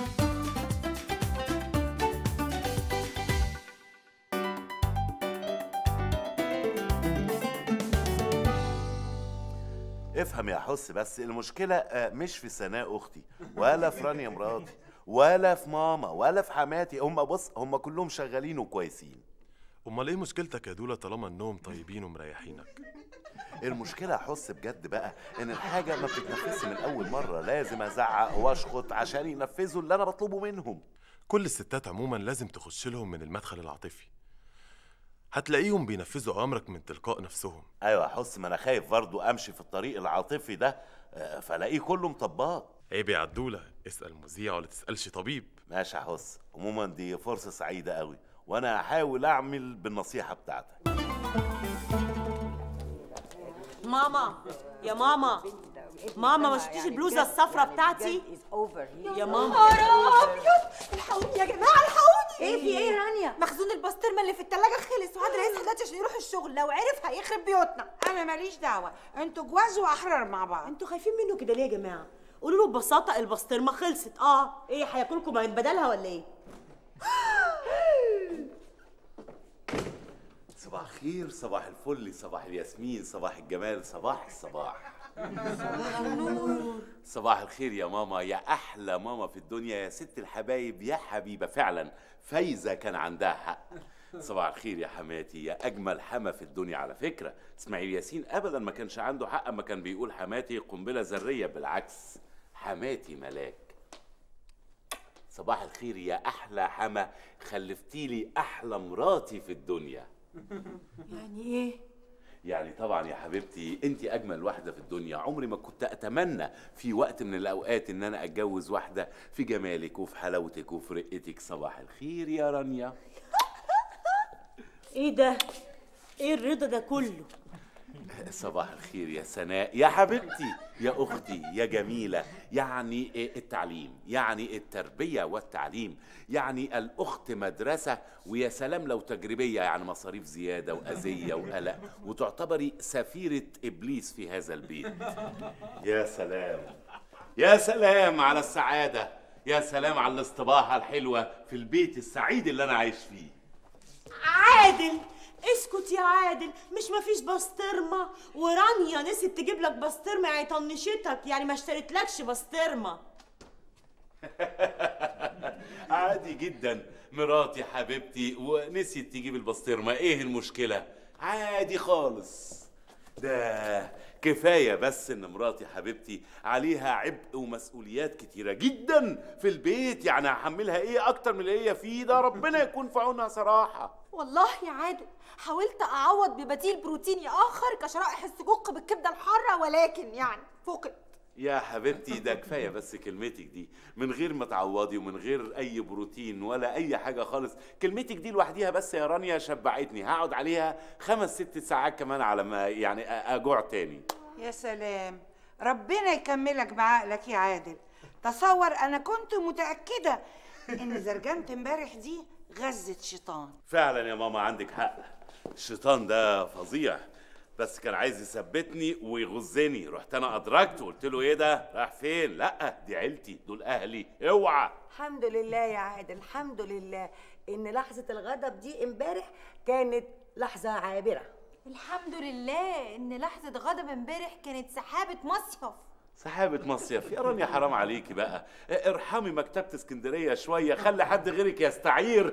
افهم يا حس، بس المشكلة مش في سناء أختي ولا في رانيا مراتي ولا في ماما ولا في حماتي. هم بص هم كلهم شغالين وكويسين. امال ايه مشكلتك يا دولا طالما انهم طيبين ومريحينك؟ المشكله احس بجد بقى ان الحاجه ما بتتنفذش من اول مره، لازم ازعق واشخط عشان ينفذوا اللي انا بطلبه منهم. كل الستات عموما لازم تخش لهم من المدخل العاطفي، هتلاقيهم بينفذوا اوامرك من تلقاء نفسهم. ايوه احس، ما انا خايف برضو امشي في الطريق العاطفي ده فلاقيه كله مطبات. عيب يا عدوله، اسال مذيع ولا تسالش طبيب. ماشي يا حس، عموما دي فرصه سعيده قوي وانا هحاول اعمل بالنصيحه بتاعتك. ماما يا ماما ماما، ما شفتيش البلوزه الصفراء بتاعتي؟ يا ماما نهار ابيض، الحقوني يا جماعه الحقوني. ايه في ايه يا رانيا؟ مخزون البسطرمه اللي في التلاجة خلص وعادل هيصحى دلوقتي عشان يروح الشغل، لو عرف هيخرب بيوتنا. انا ماليش دعوه، انتوا جواز واحرار مع بعض. انتوا خايفين منه كده ليه يا جماعه؟ قولوا له ببساطه البسطرمه خلصت. اه ايه هياكلكم من بدلها ولا ايه؟ صباح الخير، صباح الفل، صباح الياسمين، صباح الجمال، صباح الصباح. صباح الخير يا ماما، يا احلى ماما في الدنيا، يا ست الحبايب، يا حبيبه. فعلا فايزه كان عندها حق. صباح الخير يا حماتي، يا اجمل حما في الدنيا. على فكره اسماعيل ياسين ابدا ما كانش عنده حق اما كان بيقول حماتي قنبله ذريه، بالعكس حماتي ملاك. صباح الخير يا احلى حما، خلفتي لي احلى مراتي في الدنيا. يعني ايه؟ يعني طبعا يا حبيبتي انت اجمل واحده في الدنيا. عمري ما كنت اتمنى في وقت من الاوقات ان انا اتجوز واحده في جمالك وفي حلاوتك وفي رقتك. صباح الخير يا رانيا. ايه ده؟ ايه الرضا ده كله؟ صباح الخير يا سناء يا حبيبتي، يا اختي يا جميله. يعني إيه التعليم؟ يعني التربيه والتعليم، يعني الاخت مدرسه، ويا سلام لو تجريبيه، يعني مصاريف زياده واذيه وقلق، وتعتبري سفيره ابليس في هذا البيت. يا سلام يا سلام على السعاده، يا سلام على الاستباحه الحلوه في البيت السعيد اللي انا عايش فيه. عادل اسكت يا عادل، مش مفيش بسطرمه؟ ورانيا نسيت تجيب لك بسطرمه، يعني طنشتك، يعني ما اشتريتلكش بسطرمه. عادي جدا، مراتي حبيبتي ونسيت تجيب البسطرمه، ايه المشكله؟ عادي خالص. ده كفايه بس ان مراتي حبيبتي عليها عبء ومسؤوليات كتيره جدا في البيت، يعني هحملها ايه اكتر من اللي هي فيه ده؟ ربنا يكون في عونها صراحه. والله يا عادل حاولت اعوض ببديل بروتيني اخر كشرائح السجق بالكبده الحاره، ولكن يعني فقد. يا حبيبتي ده كفايه بس كلمتك دي، من غير ما تعوضي ومن غير اي بروتين ولا اي حاجه خالص. كلمتك دي لوحديها بس يا رانيا شبعتني، هقعد عليها خمس ست ساعات كمان على ما يعني اجوع تاني. يا سلام، ربنا يكملك بعقلك يا عادل. تصور انا كنت متاكده ان زرجنة امبارح دي غزة شيطان. فعلا يا ماما عندك حق، الشيطان ده فظيع، بس كان عايز يثبتني ويغزني. رحت انا ادركت وقلت له ايه ده؟ راح فين؟ لا دي عيلتي، دول اهلي، اوعى. الحمد لله يا عادل، الحمد لله ان لحظه الغضب دي امبارح كانت لحظه عابره. الحمد لله ان لحظه غضب امبارح كانت سحابه مصيف. سحابة مصيف يا رانيا، حرام عليكي بقى، ارحمي مكتبة اسكندرية شوية، خلي حد غيرك يستعير.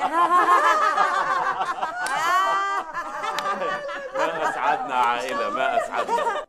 ما اسعدنا عائلة، ما اسعدنا.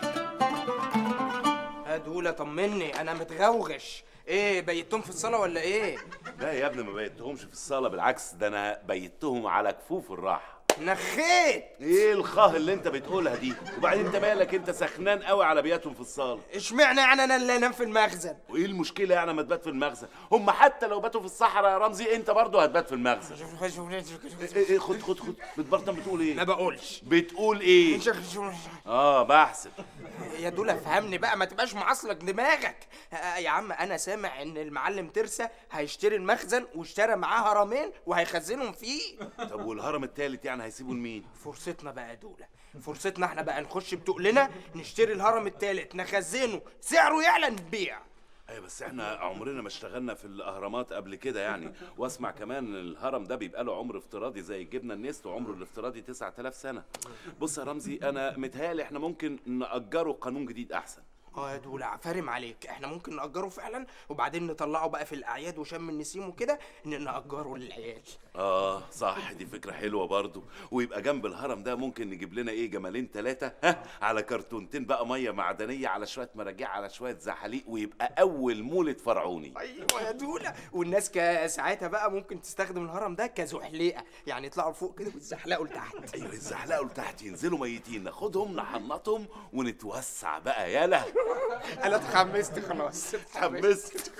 هدولة طمني، انا متغوغش. ايه بيتهم في الصالة ولا ايه؟ لا يا ابني ما بيتهمش في الصالة، بالعكس ده انا بيتهم على كفوف الراحة. نخيت. ايه الخاه اللي انت بتقولها دي؟ وبعدين انت مالك، انت سخنان قوي على بياتهم في الصاله. اشمعنى يعني انا اللي انام في المخزن؟ وايه المشكله يعني ما تبات في المخزن؟ هم حتى لو باتوا في الصحراء يا رمزي انت برضه هتبات في المخزن. ايه ايه خد خد خد بتبرطم، بتقول ايه؟ ما بقولش. بتقول ايه؟ اه بحسب. يا دول افهمني بقى، ما تبقاش معصلك دماغك. آه يا عم انا سامع ان المعلم ترسى هيشتري المخزن واشترى معاه هرمين وهيخزنهم فيه. طب والهرم التالت يعني هيسيبوا لمين؟ فرصتنا بقى يا دولة، فرصتنا احنا بقى نخش بتقلنا نشتري الهرم التالت نخزنه، سعره يعلى نبيع. ايوه بس احنا عمرنا ما اشتغلنا في الاهرامات قبل كده يعني، واسمع كمان الهرم ده بيبقى له عمر افتراضي زي الجبنه النست، وعمره الافتراضي تسعة آلاف سنه. بص يا رمزي انا متهيألي احنا ممكن نأجره قانون جديد احسن. اه يا دولة فارم عليك، احنا ممكن نأجره فعلا وبعدين نطلعه بقى في الاعياد وشم النسيم وكده نأجره للعيال. اه صح، دي فكره حلوه برضو. ويبقى جنب الهرم ده ممكن نجيب لنا ايه، جمالين ثلاثه ها، على كرتونتين بقى ميه معدنيه، على شويه مراجيع، على شويه زحاليق، ويبقى اول مولد فرعوني. ايوه يا دولة، والناس ساعتها بقى ممكن تستخدم الهرم ده كزحليقه، يعني يطلعوا لفوق كده ويتزحلقوا لتحت. ايوه يتزحلقوا لتحت، ينزلوا ميتين، ناخدهم نحنطهم ونتوسع بقى. يالا انا اتحمست خلاص، اتحمست.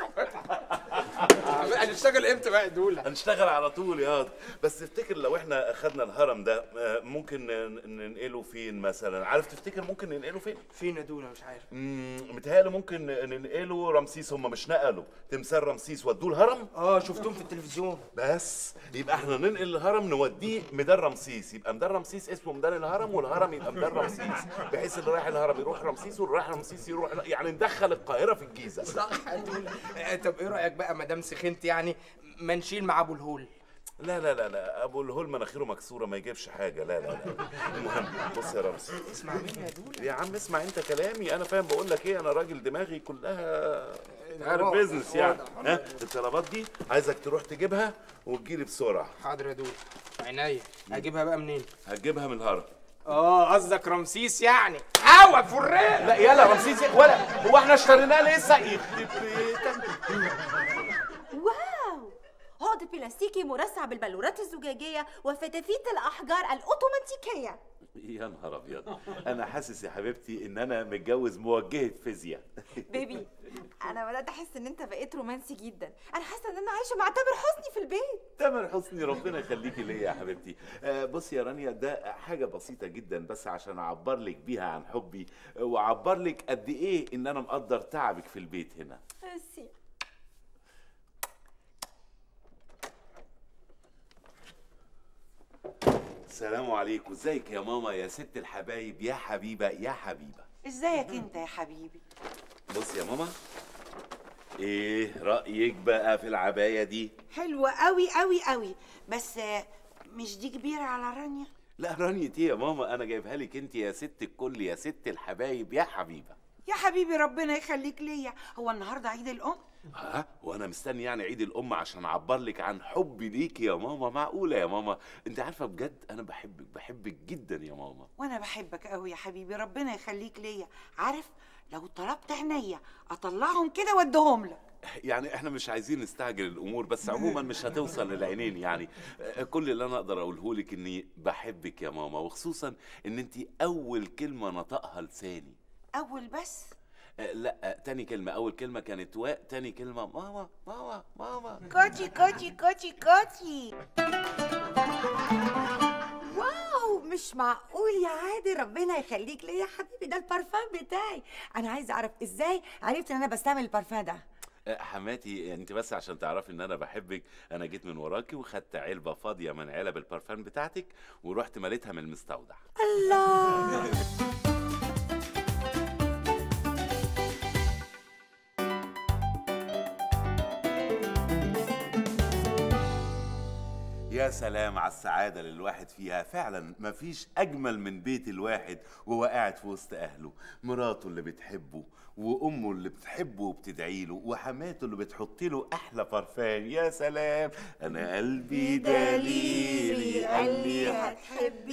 هنشتغل امتى بقى يا دولة؟ هنشتغل على طول ياض. بس افتكر لو احنا اخدنا الهرم ده ممكن ننقله فين مثلا؟ عارف تفتكر ممكن ننقله فين؟ فين يا دولة؟ مش عارف. امم متهيألي ممكن ننقله رمسيس. هم مش نقلوا تمثال رمسيس ودوه الهرم؟ اه شفتهم في التلفزيون. بس يبقى احنا ننقل الهرم نوديه ميدان رمسيس، يبقى ميدان رمسيس اسمه ميدان الهرم، والهرم يبقى ميدان رمسيس، بحيث اللي رايح الهرم يروح رمسيس واللي رايح رمسيس يروح، يعني ندخل القاهره في الجيزه. صح يا دولة. طب ايه رايك بقى ما دام سخنت يعني ما نشيل مع ابو الهول؟ لا لا لا لا، ابو الهول مناخيره مكسوره ما يجيبش حاجه. لا لا لا. المهم بص يا رمزي، اسمع مني يا دولة. يا عم اسمع انت كلامي، انا فاهم بقول لك ايه، انا راجل دماغي كلها عارف بيزنس يعني. ها الطلبات دي عايزك تروح تجيبها وتجيلي بسرعه. حاضر يا دولة، عينيا. اجيبها بقى منين؟ هتجيبها من الهرم. اه قصدك رمسيس يعني. هوا فريق. لا يلا رمسيس ولا هو احنا اشتريناه لسه؟ يخرب بيتك. واو، عقد بلاستيكي مرصع بالبلورات الزجاجيه وفتافيت الاحجار الاوتوماتيكيه. يا نهار ابيض، انا حاسس يا حبيبتي ان انا متجوز موجهه فيزياء. بيبي، انا بدات احس ان انت بقيت رومانسي جدا. انا حاسه ان انا عايشه مع تامر حسني في البيت. تامر حسني ربنا يخليكي ليا يا حبيبتي. آه بصي يا رانيا، ده حاجه بسيطه جدا بس عشان اعبر لك بيها عن حبي واعبر لك قد ايه ان انا مقدر تعبك في البيت هنا. ميرسي. السلام عليكم، ازيك يا ماما يا ست الحبايب يا حبيبه يا حبيبه. ازيك انت يا حبيبي؟ بص يا ماما، ايه رايك بقى في العبايه دي؟ حلوه قوي قوي قوي، بس مش دي كبيره على رانيا؟ لا رانيا ايه يا ماما، انا جايبها لك انت يا ست الكل يا ست الحبايب يا حبيبه. يا حبيبي ربنا يخليك ليا. هو النهارده عيد الام؟ ها وانا مستني يعني عيد الام عشان اعبر لك عن حبي ليكي يا ماما. معقوله يا ماما؟ انت عارفه بجد انا بحبك بحبك جدا يا ماما. وانا بحبك قوي يا حبيبي، ربنا يخليك ليا. عارف لو طلبت عينيا اطلعهم كده واديهم لك. يعني احنا مش عايزين نستعجل الامور، بس عموما مش هتوصل للعينين يعني. كل اللي انا اقدر اقوله لك اني بحبك يا ماما، وخصوصا ان انت اول كلمه نطقها لساني. اول بس؟ لا تاني كلمة. أول كلمة كانت واء، تاني كلمة ماما ماما ماما. كوتشي كوتشي كوتشي كوتشي. واو، مش معقول يا عادل، ربنا يخليك ليا يا حبيبي، ده البارفان بتاعي. أنا عايزة أعرف إزاي عرفت إن أنا بستعمل البارفان ده؟ حماتي انت بس عشان تعرفي ان انا بحبك، انا جيت من وراكي وخدت علبه فاضيه من علب البارفان بتاعتك ورحت مليتها من المستودع. الله. يا سلام على السعادة اللي الواحد فيها، فعلا مفيش أجمل من بيت الواحد وهو قاعد في وسط أهله، مراته اللي بتحبه وأمه اللي بتحبه وبتدعي له وحماته اللي بتحط له أحلى برفان. يا سلام، أنا قلبي دليلي قال لي هتحبي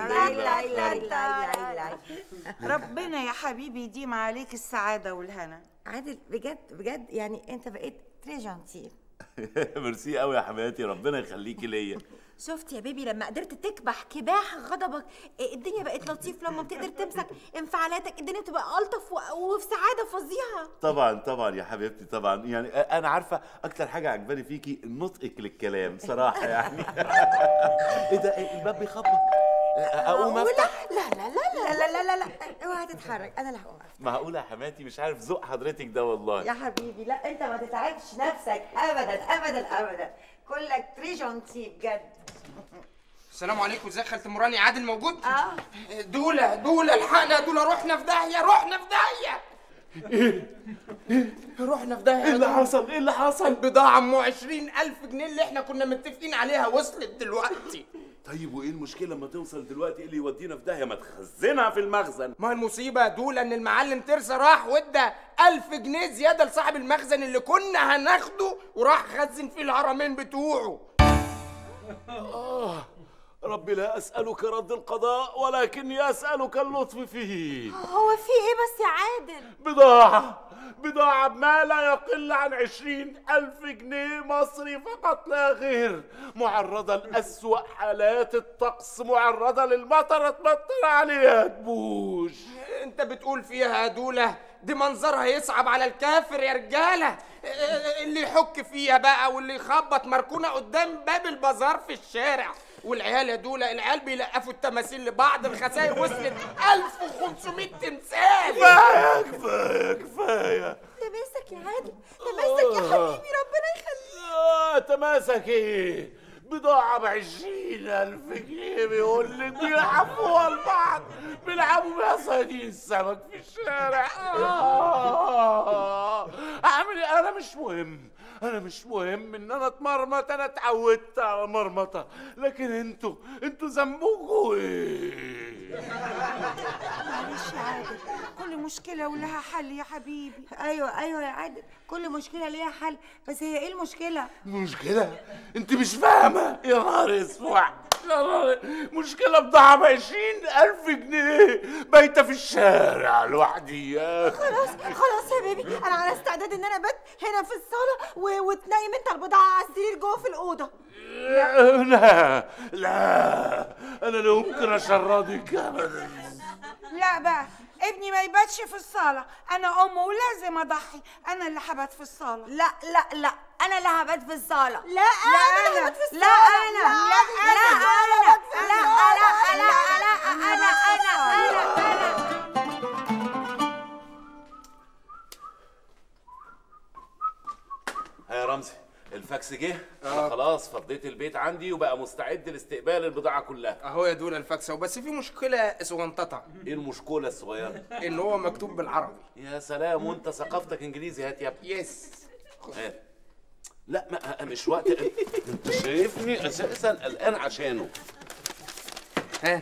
ربنا يا حبيبي يديم عليك السعادة والهنا. عادل بجد بجد يعني أنت بقيت تري جانتي. ميرسي قوي يا حماتي، ربنا يخليكي ليا. شفت يا بيبي لما قدرت تكبح كباح غضبك الدنيا بقت لطيف. لما بتقدر تمسك انفعالاتك الدنيا بتبقى ألطف وفي سعادة فظيعة. طبعا طبعا يا حبيبتي طبعا. يعني انا عارفه اكتر حاجه عجباني فيكي نطقك للكلام صراحه يعني. ايه ده الباب بيخبط؟ اقوم افتح؟ لا لا لا لا لا لا لا اوعى تتحرك، انا اللي هقوم افتح. معقوله يا حماتي؟ مش عارف ذوق حضرتك ده والله يا حبيبي. لا انت ما تتعبش نفسك ابدا ابدا ابدا، كلك تري جانتي بجد. السلام عليكم، ازيك خالة مراني؟ عادل موجود؟ اه. دولة دولة الحقنا، دولة رحنا في داهية، رحنا في داهية. ايه؟ ايه؟ رحنا في داهية. ايه اللي حصل؟ ايه اللي حصل؟ البضاعة ام عشرين ألف جنيه اللي احنا كنا متفقين عليها وصلت دلوقتي. طيب وايه المشكلة لما توصل دلوقتي؟ ايه اللي يودينا في داهية؟ ما تخزنها في المخزن. ما المصيبة يا دولة ان المعلم ترسى راح وادى ألف جنيه زيادة لصاحب المخزن اللي كنا هناخده وراح خزن فيه الهرمين بتوعه. آه ربي لا أسألك رد القضاء ولكني أسألك اللطف فيه. هو في ايه بس يا عادل؟ بضاعة بضاعة بما لا يقل عن عشرين ألف جنيه مصري فقط لا غير، معرضة لأسوأ حالات الطقس، معرضة للمطر تمطر عليها تبوش. انت بتقول فيها يا دولة؟ دي منظرها يصعب على الكافر يا رجالة. اللي يحك فيها بقى واللي يخبط مركونة قدام باب البازار في الشارع. والعيال يا دولة العيال بيلقفوا التماثيل لبعض، الخسائر وصلت ألف وخمسمية تمثال. كفاية كفاية كفاية. تماسك يا عادل، تماسك يا حبيبي، ربنا يخليك. آه تماسك ايه؟ بضاعة بعشرين ألف جنيه بيقول لك بيلعبوها لبعض، بيلعبوا بيها صيادين السمك في الشارع. آه أعمل إيه؟ أنا مش مهم، انا مش مهم ان انا اتمرمط، انا اتعودت على مرمطه، لكن انتوا انتوا ذنبكوا ايه؟ معلش يا عادل، كل مشكله ولها حل يا حبيبي. ايوه ايوه يا عادل، كل مشكله ليها حل، بس هي ايه المشكله؟ مشكله؟ انت مش فاهمه. يا نهار اسود، مشكلة بضاعة بعشرين ألف جنيه بايتة في الشارع لوحدي يا خلاص خلاص يا بيبي، أنا على استعداد إن أنا بات هنا في الصالة و... وتنيم أنت البضاعة على السرير جوه في الأوضة. لا لا لا، أنا لا يمكن أشردك أبدا. لا بقى، ابني ما يباتش في الصالة، أنا أمه ولازم أضحي، أنا اللي هبات في الصالة. لا لا لا، أنا اللي هبات في الصالة. لا أنا اللي هبات في الصالة. لا أنا لا أنا لا لا لا لا أنا أنا أنا أنا يا رمزي، الفاكس جه. انا خلاص فضيت البيت عندي وبقى مستعد لاستقبال البضاعه كلها. اهو يا دولا الفاكس، وبس في مشكله صغنططه. ايه المشكله الصغيره؟ ان هو مكتوب بالعربي. يا سلام، وانت ثقافتك انجليزي. هات يا ابني. يس. هات. لا ما مش وقت. انت شايفني اساسا قلقان عشانه. ها.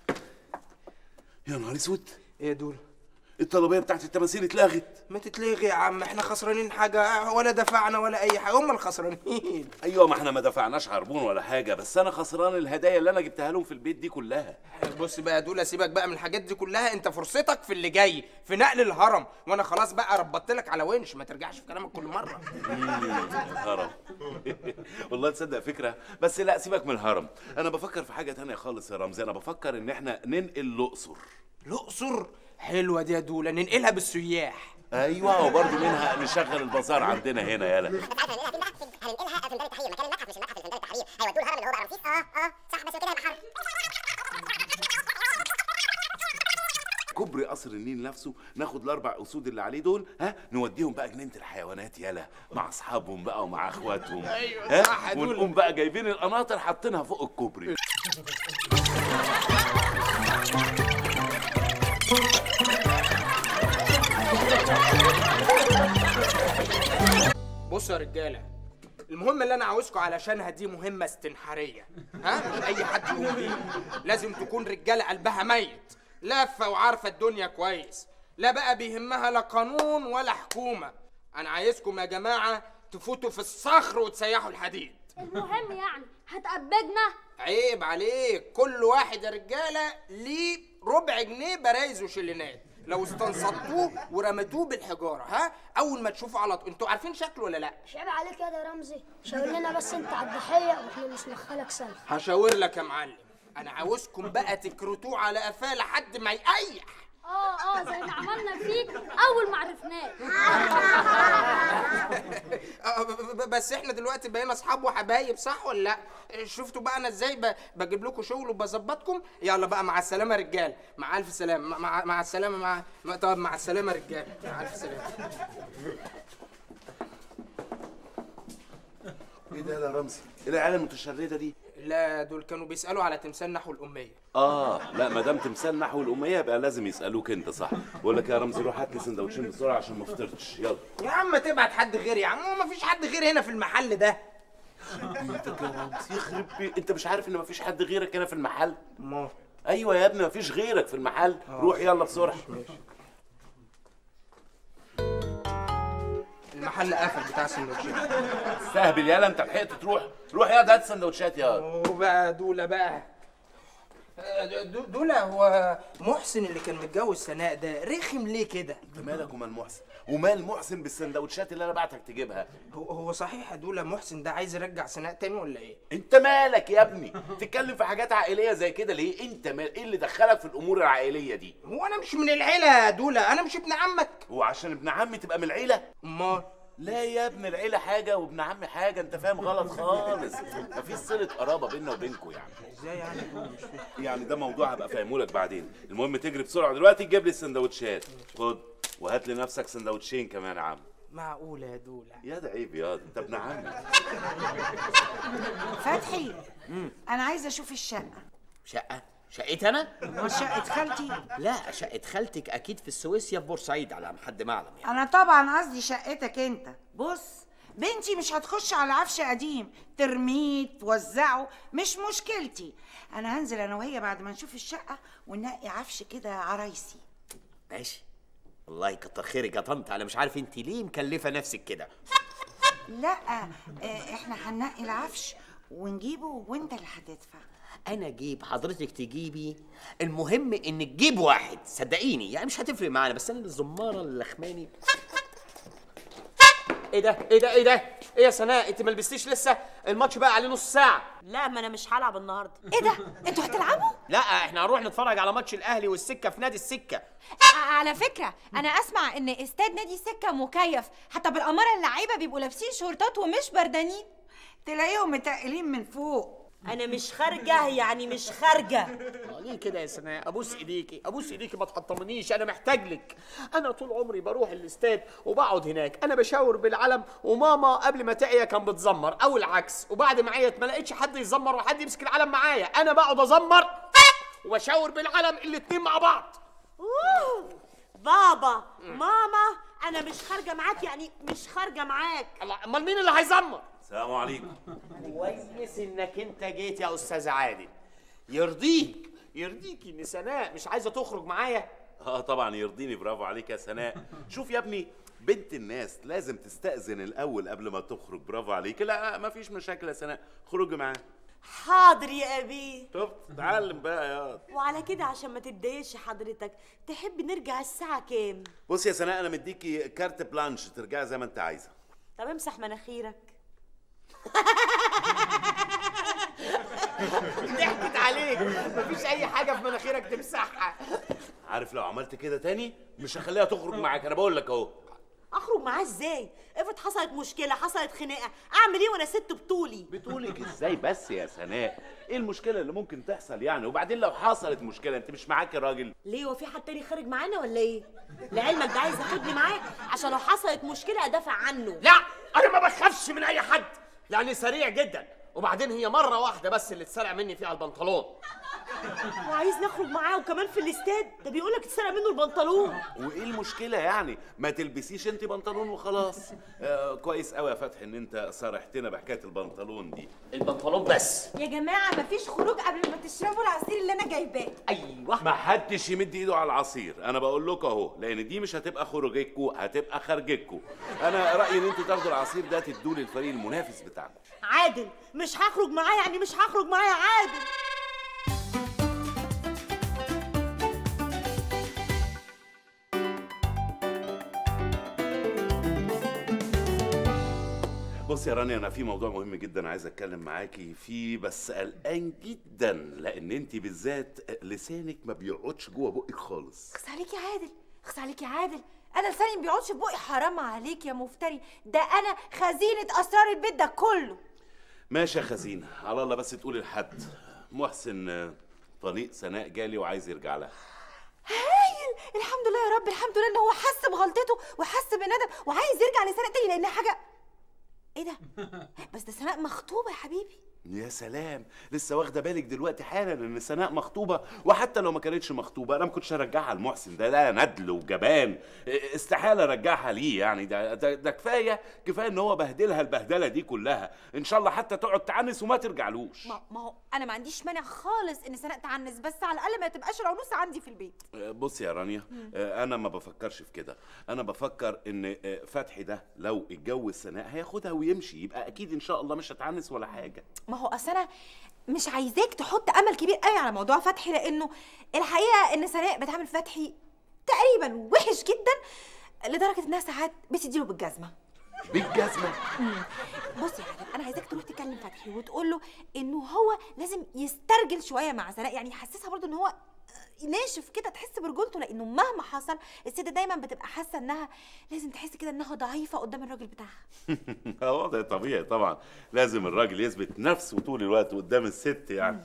يا نهار اسود. ايه يا دولا؟ الطلبيه بتاعت التماثيل اتلغت. ما تتلغي يا عم، احنا خسرانين حاجه ولا دفعنا ولا اي حاجه، هم الخسرانين. ايوه، ما احنا ما دفعناش عربون ولا حاجه، بس انا خسران الهدايا اللي انا جبتها لهم في البيت دي كلها. بص بقى يا دولا، سيبك بقى من الحاجات دي كلها، انت فرصتك في اللي جاي في نقل الهرم، وانا خلاص بقى ربطت لك على ونش، ما ترجعش في كلامك كل مره. الهرم. والله تصدق فكره، بس لا سيبك من الهرم، انا بفكر في حاجه تانية خالص يا رمزي. انا بفكر ان احنا ننقل الاقصر. الاقصر حلوه دي يا دولا، ننقلها بالسياح. ايوه، وبرضه منها نشغل البازار عندنا هنا. يالا هننقلها في ميدان التحرير، مكان النقب مش النقب في ميدان التحرير، هيودوه الهرم اللي هو بقى رمسيس. اه اه صح، بس كده هيبقى حر. كوبري قصر النيل نفسه ناخد الاربع اسود اللي عليه دول، ها نوديهم بقى جنينه الحيوانات يالا مع اصحابهم بقى ومع اخواتهم. ايوه صح ها، ونقوم بقى جايبين القناطر حاطينها فوق الكوبري. بصوا يا رجاله، المهم اللي انا عاوزكم علشانها دي مهمه استنحاريه، ها مش اي حد يقوم بيها، لازم تكون رجاله قلبها ميت، لافه وعارفه الدنيا كويس، لا بقى بيهمها لا قانون ولا حكومه. انا عايزكم يا جماعه تفوتوا في الصخر وتسيحوا الحديد. المهم يعني هتقبضنا؟ عيب عليك، كل واحد يا رجاله ليه ربع جنيه برايز وشلينات، لو استنصدتوه ورميتوه بالحجاره، ها اول ما تشوفوا على طول. انتوا عارفين شكله ولا لا؟ مش عيب عليك يا ده رمزي، شاور لنا بس انت على الضحيه واحنا مش ندخلك سنه. هشاور لك يا معلم، انا عاوزكم بقى تكرتوه على قفاه لحد ما يقيح. اه اه زي ما عملنا فيك اول ما عرفناك. بس احنا دلوقتي بقينا اصحاب وحبايب، صح ولا لا؟ شفتوا بقى انا ازاي بجيب لكم شغل وبظبطكم. يلا بقى مع السلامه يا رجاله، مع الف سلامه. مع مع السلامه. مع طب مع السلامه يا رجاله، مع الف سلامه. ايه ده يا رمزي؟ ايه العيال المتشرده دي؟ لا دول كانوا بيسالوا على تمثال نحو الاميه. اه لا، ما دام تمثال نحو الاميه يبقى لازم يسالوك انت، صح؟ بقول لك يا رمزي، روح هات لي سندوتشين بسرعه عشان ما فطرتش. يلا يا عم تبعت حد غيري يا عم، ما فيش حد غيري هنا في المحل ده. بيتك يا رمزي، يخرب بيت، انت مش عارف ان ما فيش حد غيرك هنا في المحل؟ ما ايوه يا ابني، ما فيش غيرك في المحل. روح يلا بسرعه. المحل قافل بتاع السندوتشات. استهبل يالا، انت لحقت تروح؟ روح يا هات سندوتشات يا. وبقى دولا بقى دولا، هو محسن اللي كان متجوز سناء ده رخم ليه كده؟ انت مالك ومال محسن؟ ومال محسن بالسندوتشات اللي انا بعتك تجيبها؟ هو هو صحيح يا دولا محسن ده عايز يرجع سناء تاني ولا ايه؟ انت مالك يا ابني؟ تتكلم في حاجات عائليه زي كده ليه؟ انت مال ايه اللي دخلك في الامور العائليه دي؟ هو انا مش من العيله يا دولا، انا مش ابن عمك. هو عشان ابن عمي تبقى من العيله؟ امال لا يا ابن العيله حاجه وابن عمي حاجه، انت فاهم غلط خالص. مفيش صله قرابه بيننا وبينكم يعني. ازاي يعني؟ يعني ده موضوع هبقى فاهمه لك بعدين. المهم تجري بسرعه دلوقتي تجيب لي السندوتشات. خد وهات لنفسك سندوتشين كمان يا عم. معقوله يا دولا؟ يا ده عيب يا ده، انت ابن عمي. فتحي، انا عايزه اشوف الشقه. شقه؟ شقتي انا؟ شقه خالتي؟ لا، شقه خالتك اكيد في السويس يا في بورسعيد على ما حد ما اعلم يعني. انا طبعا قصدي شقتك انت. بص، بنتي مش هتخش على عفش قديم ترميه توزعه، مش مشكلتي. انا هنزل انا وهي بعد ما نشوف الشقه وننقي عفش كده عرايسي. ماشي. والله كتر خيرك يا طنط، انا مش عارف انت ليه مكلفه نفسك كده. لا اه احنا هننقي العفش ونجيبه وانت اللي هتدفع. انا اجيب حضرتك تجيبي، المهم ان تجيب واحد صدقيني، يعني مش هتفرق معانا، بس انا الزماره اللخماني. ايه ده ايه ده ايه ده ايه يا سناء، انت ما لبستيش لسه؟ الماتش بقى عليه نص ساعه. لا ما انا مش هلعب النهارده. ايه ده؟ انتوا هتلعبوا؟ لا احنا هنروح نتفرج على ماتش الاهلي والسكه في نادي السكه. على فكره انا اسمع ان استاد نادي السكه مكيف، حتى بالاماره اللعيبه بيبقوا لابسين شورتات ومش بردانين، تلاقيهم متقلين من فوق. انا مش خارجه، يعني مش خارجه. ليه كده يا سناء؟ ابوس ايديكي ابوس ايديكي ما تحطمنيش، انا محتاج لك. انا طول عمري بروح الاستاد وبقعد هناك، انا بشاور بالعلم، وماما قبل ما تعيا كان بتزمر او العكس، وبعد ما عيت ما لقيتش حد يزمر وحد يمسك العلم معايا، انا بقعد ازمر وبشاور بالعلم الاتنين مع بعض. أوه. بابا ماما انا مش خارجه معاك، يعني مش خارجه معاك. الله، امال مين اللي هيزمر؟ السلام عليكم. كويس انك انت جيت يا استاذ عادل. يرضيك يرضيك ان سناء مش عايزه تخرج معايا؟ اه طبعا يرضيني، برافو عليك يا سناء. شوف يا ابني، بنت الناس لازم تستأذن الاول قبل ما تخرج. برافو عليك. لا مفيش مشاكل يا سناء، خرجي معايا. حاضر يا ابي. شفت؟ اتعلم بقى يا. وعلى كده عشان ما تتضايقش حضرتك، تحب نرجع الساعه كام؟ بصي يا سناء، انا مديكي كارت بلانش ترجعي زي ما انت عايزه. طب امسح مناخيرك. ضحكت عليك، مفيش اي حاجه في مناخيرك تمسحها. عارف لو عملت كده تاني مش هخليها تخرج معاك، انا بقول لك اهو. اخرج معاه ازاي؟ افرض حصلت مشكله، حصلت خناقه، اعمل ايه وانا ست بطولي؟ بطولك ازاي بس يا سناء؟ ايه المشكله اللي ممكن تحصل يعني؟ وبعدين لو حصلت مشكله انت مش معاك الراجل؟ ليه، هو في حد تاني خارج معانا ولا ايه؟ لعلمك ده عايز ياخدني معاه عشان لو حصلت مشكله ادافع عنه. لا انا ما بخافش من اي حد، يعني سريع جدا، وبعدين هي مره واحده بس اللي اتسرق مني فيها البنطلون. وعايز نخرج معاه وكمان في الاستاد؟ ده بيقول لك اتسرق منه البنطلون. وايه المشكله يعني؟ ما تلبسيش انت بنطلون وخلاص. آه كويس قوي يا فتحي ان انت صارحتنا بحكايه البنطلون دي. البنطلون بس يا جماعه مفيش خروج قبل ما تشربوا العصير اللي انا جايباه. ايوه، ما حدش يمد ايده على العصير، انا بقول لكم اهو، لان دي مش هتبقى خروجتكم، هتبقى خارجتكم. انا رايي ان انتوا تاخدوا العصير ده تدوه للفريق المنافس بتاعكم. عادل مش هخرج معاه، يعني مش هخرج معاه يا عادل. بص يا رانيا، انا في موضوع مهم جدا عايز اتكلم معاكي فيه، بس قلقان جدا لان انت بالذات لسانك ما بيقعدش جوه بقك خالص. اخس عليك يا عادل، اخس عليك يا عادل، انا لساني ما بيقعدش في بقي. حرام عليك يا مفتري، ده انا خزينه اسرار البيت ده كله. ماشي يا خزينه، على الله بس تقولي لحد. محسن طليق سناء جالي وعايز يرجع لها. هايل، الحمد لله يا رب، الحمد لله ان هو حس بغلطته وحس بندم وعايز يرجع لسناء تاني، لانها حاجه. ايه ده؟ بس ده سناء مخطوبه يا حبيبي. يا سلام، لسه واخده بالك دلوقتي حالا ان سناء مخطوبه؟ وحتى لو ما كانتش مخطوبه انا ما كنتش هرجعها لمحسن، ده ده ندل وجبان، استحاله ارجعها ليه يعني. ده ده, ده كفايه كفايه ان هو بهدلها البهدله دي كلها، ان شاء الله حتى تقعد تعنس وما ترجعلوش. ما, ما هو انا ما عنديش مانع خالص ان سناء تعنس، بس على الاقل ما تبقاش العنوسه عندي في البيت. بص يا رانيا، انا ما بفكرش في كده، انا بفكر ان فتحي ده لو اتجوز سناء هياخدها ويمشي، يبقى اكيد ان شاء الله مش هتعنس ولا حاجه. ما هو اصل انا مش عايزاك تحط امل كبير قوي على موضوع فتحي، لانه الحقيقه ان سناء بتعامل فتحي تقريبا وحش جدا، لدرجه انها ساعات بتديله بالجزمه. بالجزمه؟ بص يا عادل، انا عايزاك تروح تكلم فتحي وتقول له انه هو لازم يسترجل شويه مع سناء، يعني يحسسها برضه ان هو ناشف كده، تحس برجولته، لانه مهما حصل الست دايما بتبقى حاسه انها لازم تحس كده انها ضعيفه قدام الراجل بتاعها. وضع طبيعي طبعا، لازم الراجل يثبت نفسه طول الوقت قدام الست يعني.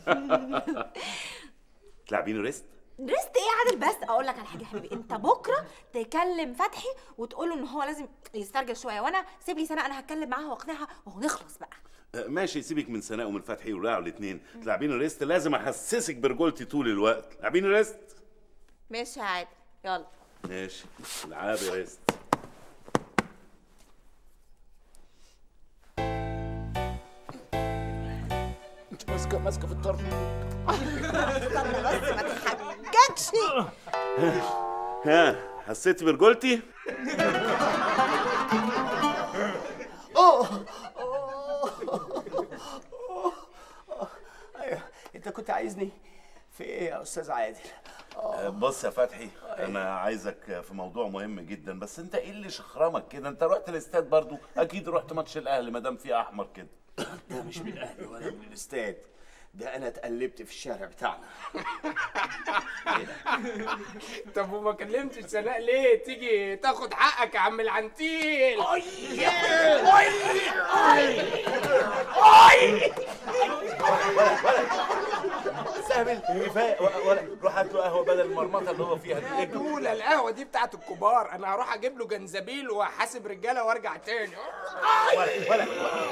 تلعبين ريست؟ ريست ايه يا عادل؟ بس اقول لك على حاجه يا حبيبي، انت بكره تكلم فتحي وتقول له ان هو لازم يسترجل شويه، وانا سيب لي سناء انا هتكلم معاها واقنعها وهنخلص بقى. ماشي، سيبك من سناء ومن فتحي وراعوا الاثنين. تلعبين ريست، لازم احسسك برجولتي طول الوقت. تلعبين ريست؟ ماشي يا عادل، يلا. ماشي، العبي ريست. ماسكه ماسكه في الطرف. استنى بس ما تحججش. ها حسيتي برجولتي؟ اوه ايوه انت كنت عايزني في ايه يا استاذ عادل؟ بص يا فتحي، انا عايزك في موضوع مهم جدا، بس انت ايه اللي شخرمك كده؟ انت رحت الاستاد برضو؟ اكيد رحت ماتش الاهلي ما دام فيه احمر كده. ده مش من الاهلي ولا من الاستاد، ده انا اتقلبت في الشارع بتاعنا. طب وما كلمتش سناء ليه تيجي تاخد حقك يا عم العنتيل؟ اي اي سهل كفايه ولا روح هات له قهوه بدل المرمطه اللي هو فيها دي. يا دولة القهوه دي بتاعت الكبار، انا هروح اجيب له جنزبيل واحاسب رجاله وارجع تاني. ولا ولا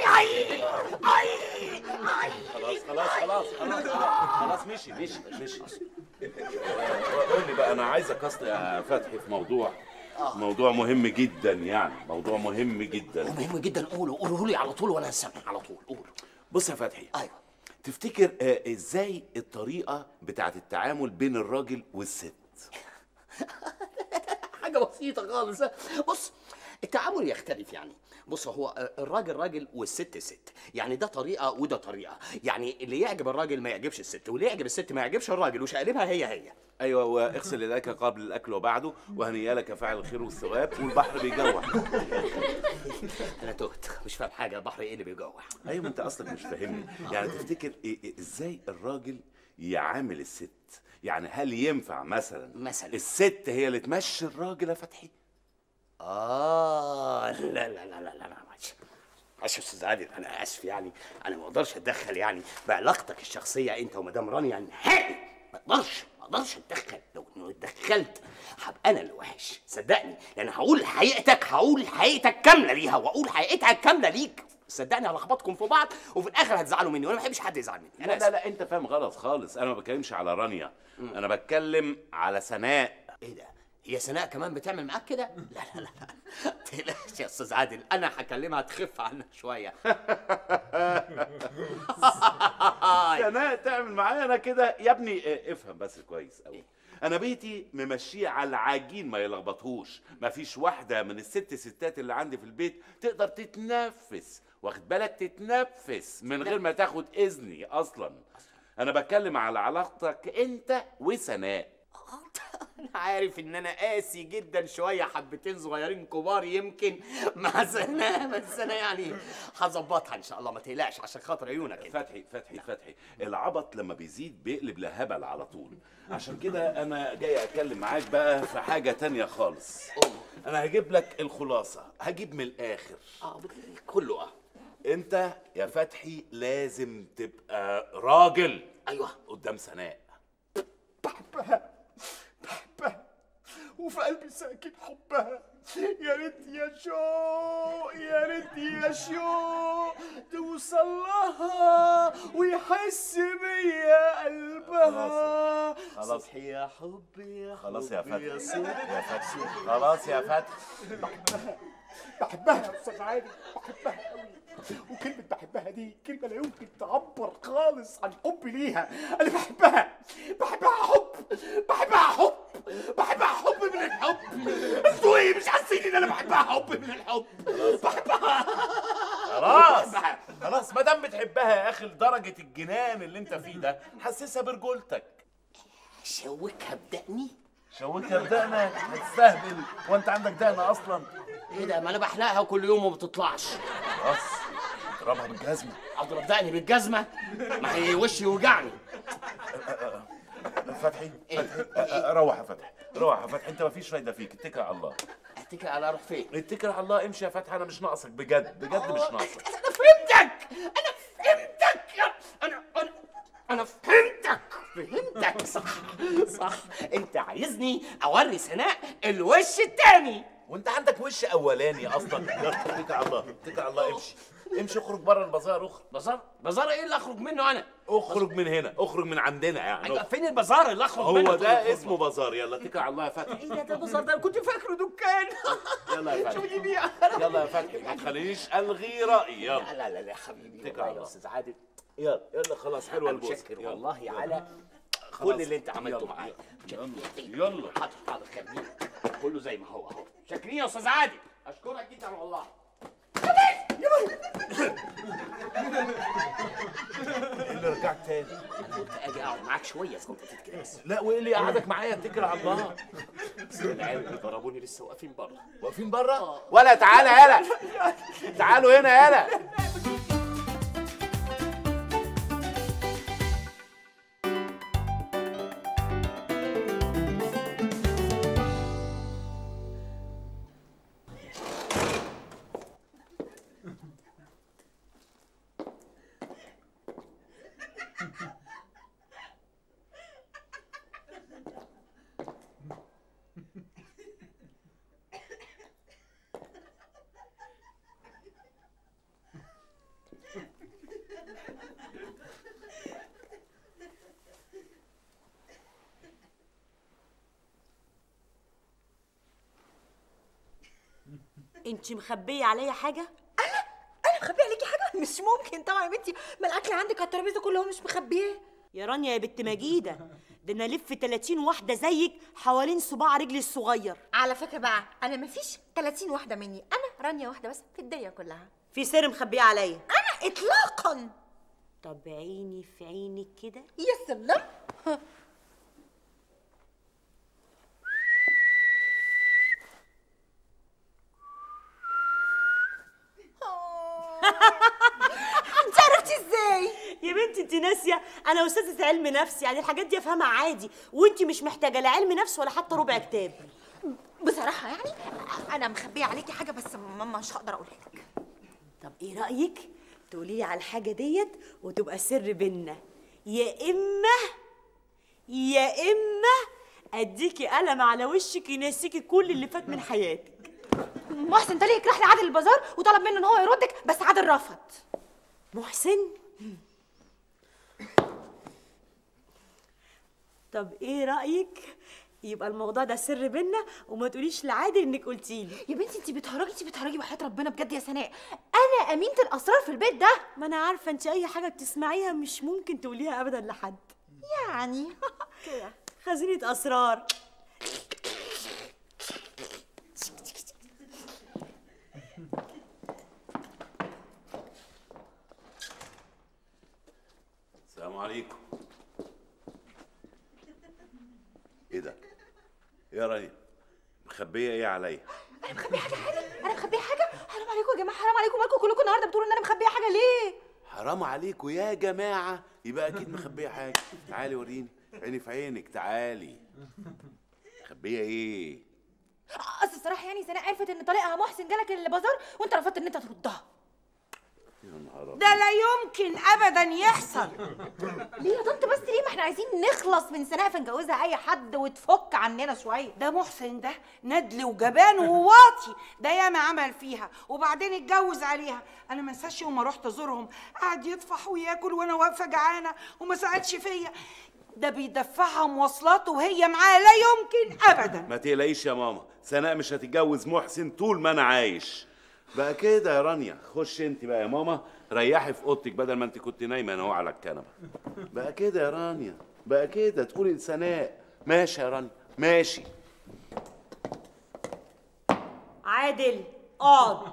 خلاص خلاص خلاص خلاص خلاص مشي مشي مشي. قول لي بقى، انا عايزك اصل يا فتحي في موضوع موضوع مهم جدا، يعني موضوع مهم جدا. مهم جدا. قوله قوله لي على طول وانا هسمع على طول. قوله. بص يا فتحي، ايوه، تفتكر آه ازاي الطريقه بتاعت التعامل بين الراجل والست؟ حاجه بسيطه خالص. بص، التعامل يختلف يعني. بص، هو الراجل راجل والست ست، يعني ده طريقه وده طريقه، يعني اللي يعجب الراجل ما يعجبش الست، واللي يعجب الست ما يعجبش الراجل، وشقلبها هي هي. ايوه، واغسل يديك قبل الاكل وبعده، وهنيا لك فاعل الخير والثواب، والبحر بيجوع. انا تهت، مش فاهم حاجه. البحر ايه اللي بيجوع؟ ايوه، ما انت اصلك مش فاهمني. يعني تفتكر إيه إيه ازاي الراجل يعامل الست؟ يعني هل ينفع مثلا مثلا الست هي اللي تمشي الراجل يا فتحي؟ اه لا لا لا لا لا معلش معلش يا استاذ عادل، انا اسف يعني، انا ما اقدرش اتدخل يعني بعلاقتك الشخصيه انت ومدام رانيا نهائي. ما اقدرش ما اقدرش اتدخل. لو انه اتدخلت هبقى انا اللي وحش، صدقني، لان هقول حقيقتك، هقول حقيقتك كامله ليها، واقول حقيقتها كامله ليك. صدقني هلخبطكم في بعض، وفي الاخر هتزعلوا مني، وانا ما بحبش حد يزعل مني. لا لا لا، انت فاهم غلط خالص. انا ما بتكلمش على رانيا، انا بتكلم على سناء. ايه ده؟ هي سناء كمان بتعمل معاك كده؟ لا لا لا لا، تقلقش يا استاذ عادل، انا هكلمها تخف عنها شويه. سناء تعمل معايا انا كده؟ يا ابني افهم بس كويس قوي، انا بيتي ممشيه على العجين ما يلخبطهوش. مفيش واحده من الست ستات اللي عندي في البيت تقدر تتنفس، واخد بالك، تتنفس من غير ما تاخد اذني اصلا. انا بتكلم على علاقتك انت وسناء. انا عارف ان انا قاسي جدا شويه، حبتين صغيرين كبار يمكن مع سناء، بس انا يعني هظبطها ان شاء الله، ما تقلقش عشان خاطر عيونك انت. فتحي فتحي فتحي، العبط لما بيزيد بيقلب لهبل على طول. عشان كده انا جاي اتكلم معاك بقى في حاجه تانية خالص. انا هجيب لك الخلاصه، هجيب من الاخر. اه كله. اه انت يا فتحي لازم تبقى راجل. ايوه، قدام سناء. بحبها بحبها وفي قلبي ساكن حبها. يا ريت يا شوق، يا ريت يا شوق توصل لها ويحس بيا قلبها. خلاص صبحي يا حبي يا خلاص يا فتحي يا صبحي يا فتحي خلاص يا فتحي. بحبها بحبها يا استاذ عادل، بحبها قوي. وكلمة بحبها دي كلمة لا يمكن تعبر خالص عن حبي ليها. أنا بحبها بحبها حب بحبها حب بحبها حب من الحب. انتوا ايه مش حاسين ان انا بحبها حب من الحب؟ بحبها خلاص خلاص، ما دام بتحبها يا اخي لدرجة الجنان اللي انت فيه ده، حسسها برجولتك. شوكها بدقني؟ شوكها بدقنك؟ هتستهبل، وانت عندك دقن اصلا؟ ايه ده؟ ما انا بحلقها كل يوم وما بتطلعش. خلاص اضربها بالجزمة. اضرب دقني بالجزمة؟ ما هي وشي يوجعني. فتحي فتحي روح يا فتحي، روح يا فتحي، انت مفيش فايدة فيك، اتكل على الله. اتكل على اروح فين؟ اتكل على الله، امشي يا فتحي، انا مش ناقصك بجد بجد، مش ناقصك. انا فهمتك انا فهمتك انا انا انا فهمتك فهمتك صح صح. انت عايزني اوري سناء الوش التاني، وانت عندك وش اولاني اصلا. يلا اتكل على الله، اتكل على الله، امشي امشي، اخرج بره البازار. اخرج. بازار؟ بازار ايه اللي اخرج منه انا؟ اخرج من هنا، اخرج من عندنا يعني. أيوة، فين البازار اللي اخرج منه؟ هو ده اسمه بازار. يلا اتكل على الله يا فتحي. ايه ده؟ ده البازار ده انا كنت فاكره دكان. يلا يا فتحي، شوف دي بيع. يلا يا فتحي، ما تخلينيش الغي رايي. يلا لا لا لا يا حبيبي، اتكل على يا الله. استاذ عادل يلا يلا خلاص حلوه أنا البوسه. متشكر والله يلا. على خلاص. كل اللي انت عملته يلا. معايا. يلا يلا حاضر حاضر خلينا كله زي ما هو اهو. شاكرين يا استاذ عادل، اشكرك جدا والله. ايه اللي رجعك تاني؟ انا قلت اجي اقعد معاك شويه اسكت كده بس. لا وايه اللي قعدك معايا؟ اتكل على الله. العيال اللي ضربوني لسه واقفين بره. واقفين بره؟ ولا تعالى يالا، تعالوا هنا يالا. انت مخبيه عليا حاجه؟ انا مخبيه عليكي حاجه؟ مش ممكن طبعا يا بنتي، ما الاكل عندك على الترابيزه كله مش مخبيه. يا رانيا يا بنت مجيده، ده انا الف تلاتين واحده زيك حوالين صباع رجلي الصغير. على فكره بقى انا مفيش تلاتين واحده مني، انا رانيا واحده بس في الدنيا كلها. في سر مخبيه عليا؟ انا اطلاقا. طب عيني في عينك كده. يا سلام. انت عرفتي ازاي؟ يا بنتي انت ناسيه انا استاذه علم نفس، يعني الحاجات دي افهمها عادي، وانت مش محتاجه لا علم نفس ولا حتى ربع كتاب. بصراحه يعني انا مخبيه عليكي حاجه بس ماما مش هقدر اقولها لك. طب ايه رايك تقولي لي على الحاجه ديت وتبقى سر بينا، يا اما يا اما اديكي قلم على وشك ينسيكي كل اللي فات من حياتك. محسن طليق راح لعادل البازار وطلب منه ان هو يردك، بس عادل رفض. محسن؟ طب ايه رايك يبقى الموضوع ده سر بينا وما تقوليش لعادل انك قلتي لي؟ يا بنتي انت بتهرجي انت بتهرجي وحياة ربنا بجد يا سناء، انا امينه الاسرار في البيت ده. ما انا عارفه انت اي حاجه بتسمعيها مش ممكن تقوليها ابدا لحد. يعني كده خزينه اسرار. السلام عليكم. ايه ده؟ يا رانيا مخبيه ايه عليا؟ انا مخبيه حاجه عادل؟ انا مخبيه حاجه؟ حرام عليكم يا جماعه، حرام عليكم، مالكم كلكم النهارده بتقولوا ان انا مخبيه حاجه ليه؟ حرام عليكم يا جماعه، يبقى اكيد مخبيه حاجه. تعالي وريني، عيني في عينك، تعالي. مخبيه ايه؟ اصل الصراحه يعني سناء عرفت ان طليقها محسن جالك البازار وانت رفضت ان انت تردها. يا نهار أبيض. ده لا يمكن ابدا يحصل. ليه يا طنط بس ليه؟ ما احنا عايزين نخلص من سناء فنجوزها اي حد وتفك عننا شويه. ده محسن ده ندل وجبان وواطي، ده ياما عمل فيها وبعدين اتجوز عليها. انا ما انساش يوم ما رحت ازورهم قعد يطفح وياكل وانا واقفه جعانه وما ساعدش فيا. ده بيدفعها مواصلات وهي معاه، لا يمكن ابدا. ما تقلقيش يا ماما، سناء مش هتتجوز محسن طول ما انا عايش. بقى كده يا رانيا، خش انت بقى يا ماما ريحي في اوضتك بدل ما انت كنت نايمه انا على الكنبه. بقى كده يا رانيا، بقى كده تقولي لسناء ماشي يا رانيا ماشي. عادل اقعد.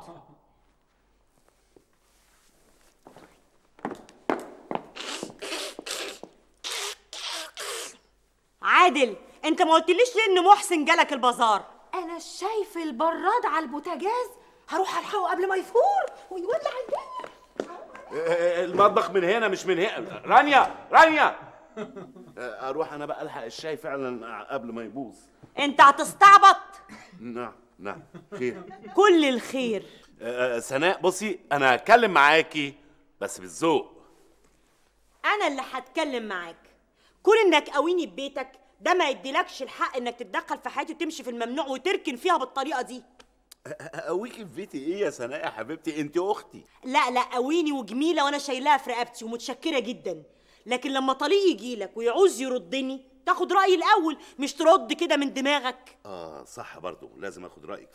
عادل انت ما قلتليش ليه ان محسن جالك البازار؟ انا شايف البراد على البوتاجاز، هروح الحقه قبل ما يفور ويولع الدنيا. المطبخ من هنا مش من هنا. رانيا رانيا اروح انا بقى الحق الشاي فعلا قبل ما يبوظ. انت هتستعبط؟ نعم نعم خير. كل الخير. أه سناء بصي انا هتكلم معاكي بس بالذوق. انا اللي هتكلم معاك. كون انك قويني ببيتك ده ما يديلكش الحق انك تتدخل في حياتي وتمشي في الممنوع وتركن فيها بالطريقه دي. اقويكي في بيتي ايه يا سناء يا حبيبتي؟ انت اختي. لا لا قويني وجميله وانا شايلاها في رقبتي ومتشكره جدا، لكن لما طليق يجيلك ويعوز يردني تاخد رايي الاول، مش ترد كده من دماغك. اه صح برضه، لازم اخد رايك فعلا.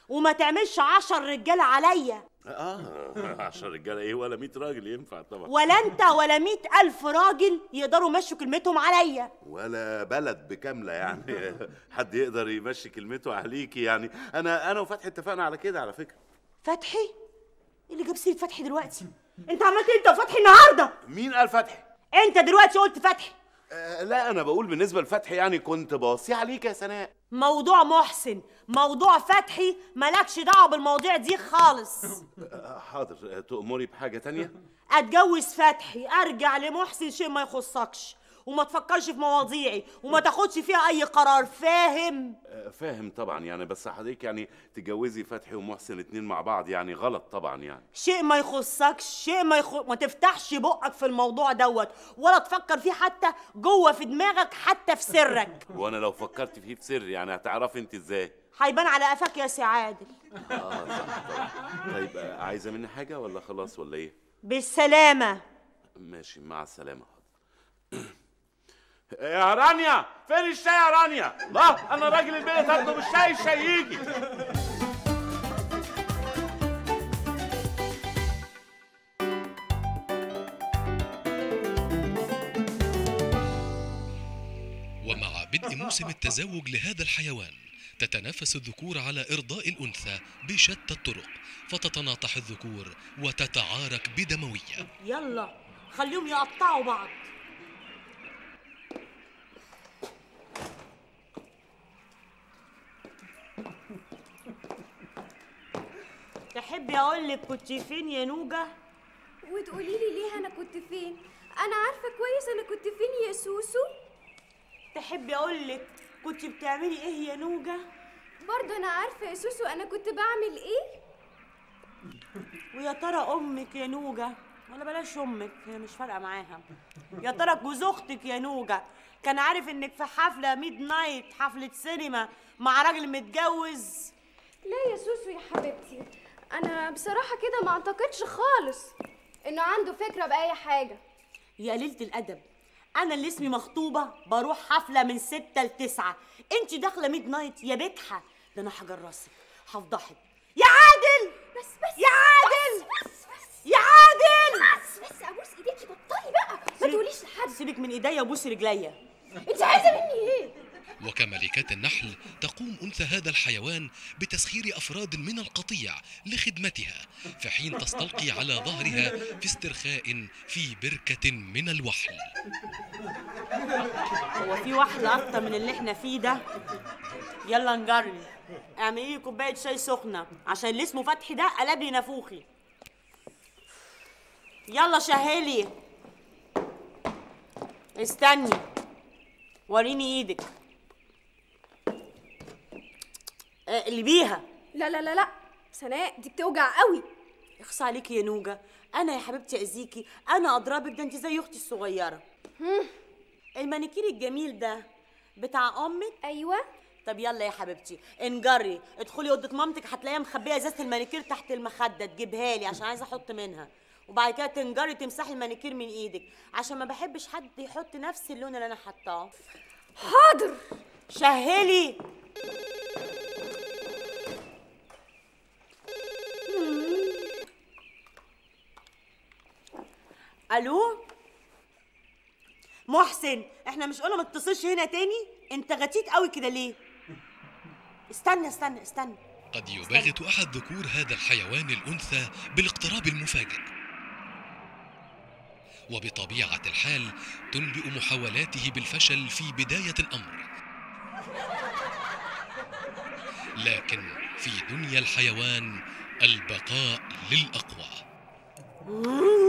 وما تعملش عشر رجاله عليا. اه عشان رجاله ايه ولا مية راجل ينفع طبعا. ولا انت ولا مئة الف راجل يقدروا يمشوا كلمتهم عليا. ولا بلد بكامله يعني حد يقدر يمشي كلمته عليكي يعني. انا انا وفتحي اتفقنا على كده على فكره. فتحي؟ ايه اللي جاب سيره فتحي دلوقتي؟ انت عملت ايه انت وفتحي النهارده؟ مين قال فتحي؟ انت دلوقتي قلت فتحي. آه لا انا بقول بالنسبه لفتحي يعني كنت باصي عليك يا سناء. موضوع محسن، موضوع فتحي مالكش دعوه بالمواضيع دي خالص. آه حاضر. تأمري بحاجه تانية؟ اتجوز فتحي، ارجع لمحسن، شيء ما يخصكش، وما تفكرش في مواضيعي وما تاخدش فيها اي قرار، فاهم؟ آه فاهم طبعا يعني. بس حضرتك يعني تجوزي فتحي ومحسن اتنين مع بعض يعني غلط طبعا يعني. شيء ما يخصكش، شيء ما يخ... ما تفتحش بقك في الموضوع دوت ولا تفكر فيه حتى جوه في دماغك حتى في سرك. وانا لو فكرت فيه في سر يعني هتعرفي انت ازاي؟ هيبان على قفاك يا سي عادل. اه صح طبعا. طيب آه عايزه مني حاجه ولا خلاص ولا ايه؟ بالسلامه. ماشي مع السلامه. يا رانيا فين الشاي يا رانيا؟ لا انا راجل البيت هطلب الشاي، الشاي يجي. ومع بدء موسم التزاوج لهذا الحيوان تتنافس الذكور على إرضاء الأنثى بشتى الطرق، فتتناطح الذكور وتتعارك بدموية. يلا خليهم يقطعوا بعض. تحبي اقول لك كنت فين يا نوجة؟ وتقولي لي ليه انا كنت فين؟ انا عارفه كويس انا كنت فين يا سوسو. تحبي اقول لك كنت بتعملي ايه يا نوجة؟ برضه انا عارفه يا سوسو انا كنت بعمل ايه. ويا ترى امك يا نوجة، ولا بلاش امك هي مش فارقه معاها، يا ترى جوز اختك يا نوجة كان عارف انك في حفله ميد نايت، حفله سينما مع راجل متجوز؟ لا يا سوسو يا حبيبتي، انا بصراحه كده ما اعتقدش خالص انه عنده فكره باي حاجه. يا قليله الادب، انا اللي اسمي مخطوبه بروح حفله من ستة لتسعة، انت داخله ميد نايت يا بجحه. ده انا حجر راسك هفضحك. يا عادل بس بس يا عادل بس بس بس يا عادل بس بس ابوس ايديكي، بطلي بقى ما تقوليش لحد. سيبك من ايديا وبوسي رجليا. انت عايزه مني ايه؟ وكملكات النحل تقوم أنثى هذا الحيوان بتسخير أفراد من القطيع لخدمتها، في حين تستلقي على ظهرها في استرخاء في بركة من الوحل. هو في وحل أكتر من اللي احنا فيه ده؟ يلا نجرب. اعملي لي كوباية شاي سخنة عشان اللي اسمه فتحي ده قلب لي نافوخي. يلا شهلي. استني وريني ايدك. اللي بيها. لا لا لا لا سناء دي بتوجع قوي. اخصى عليكي يا نوجة، انا يا حبيبتي اذيكي؟ انا اضربك؟ ده انت زي اختي الصغيره. المانيكير الجميل ده بتاع امك؟ ايوه. طب يلا يا حبيبتي انجري ادخلي اوضه مامتك، هتلاقيها مخبيه ازازه المانيكير تحت المخده، تجيبها لي عشان عايزه احط منها، وبعد كده تنجري تمسحي المانيكير من ايدك عشان ما بحبش حد يحط نفس اللون اللي انا حطاه. حاضر. شهلي. الو محسن، احنا مش قلنا ما تتصلش هنا تاني؟ انت غتيت قوي كده ليه؟ استنى استنى استنى. قد يباغت احد ذكور هذا الحيوان الانثى بالاقتراب المفاجئ، وبطبيعة الحال تنبئ محاولاته بالفشل في بداية الامر، لكن في دنيا الحيوان البقاء للاقوى.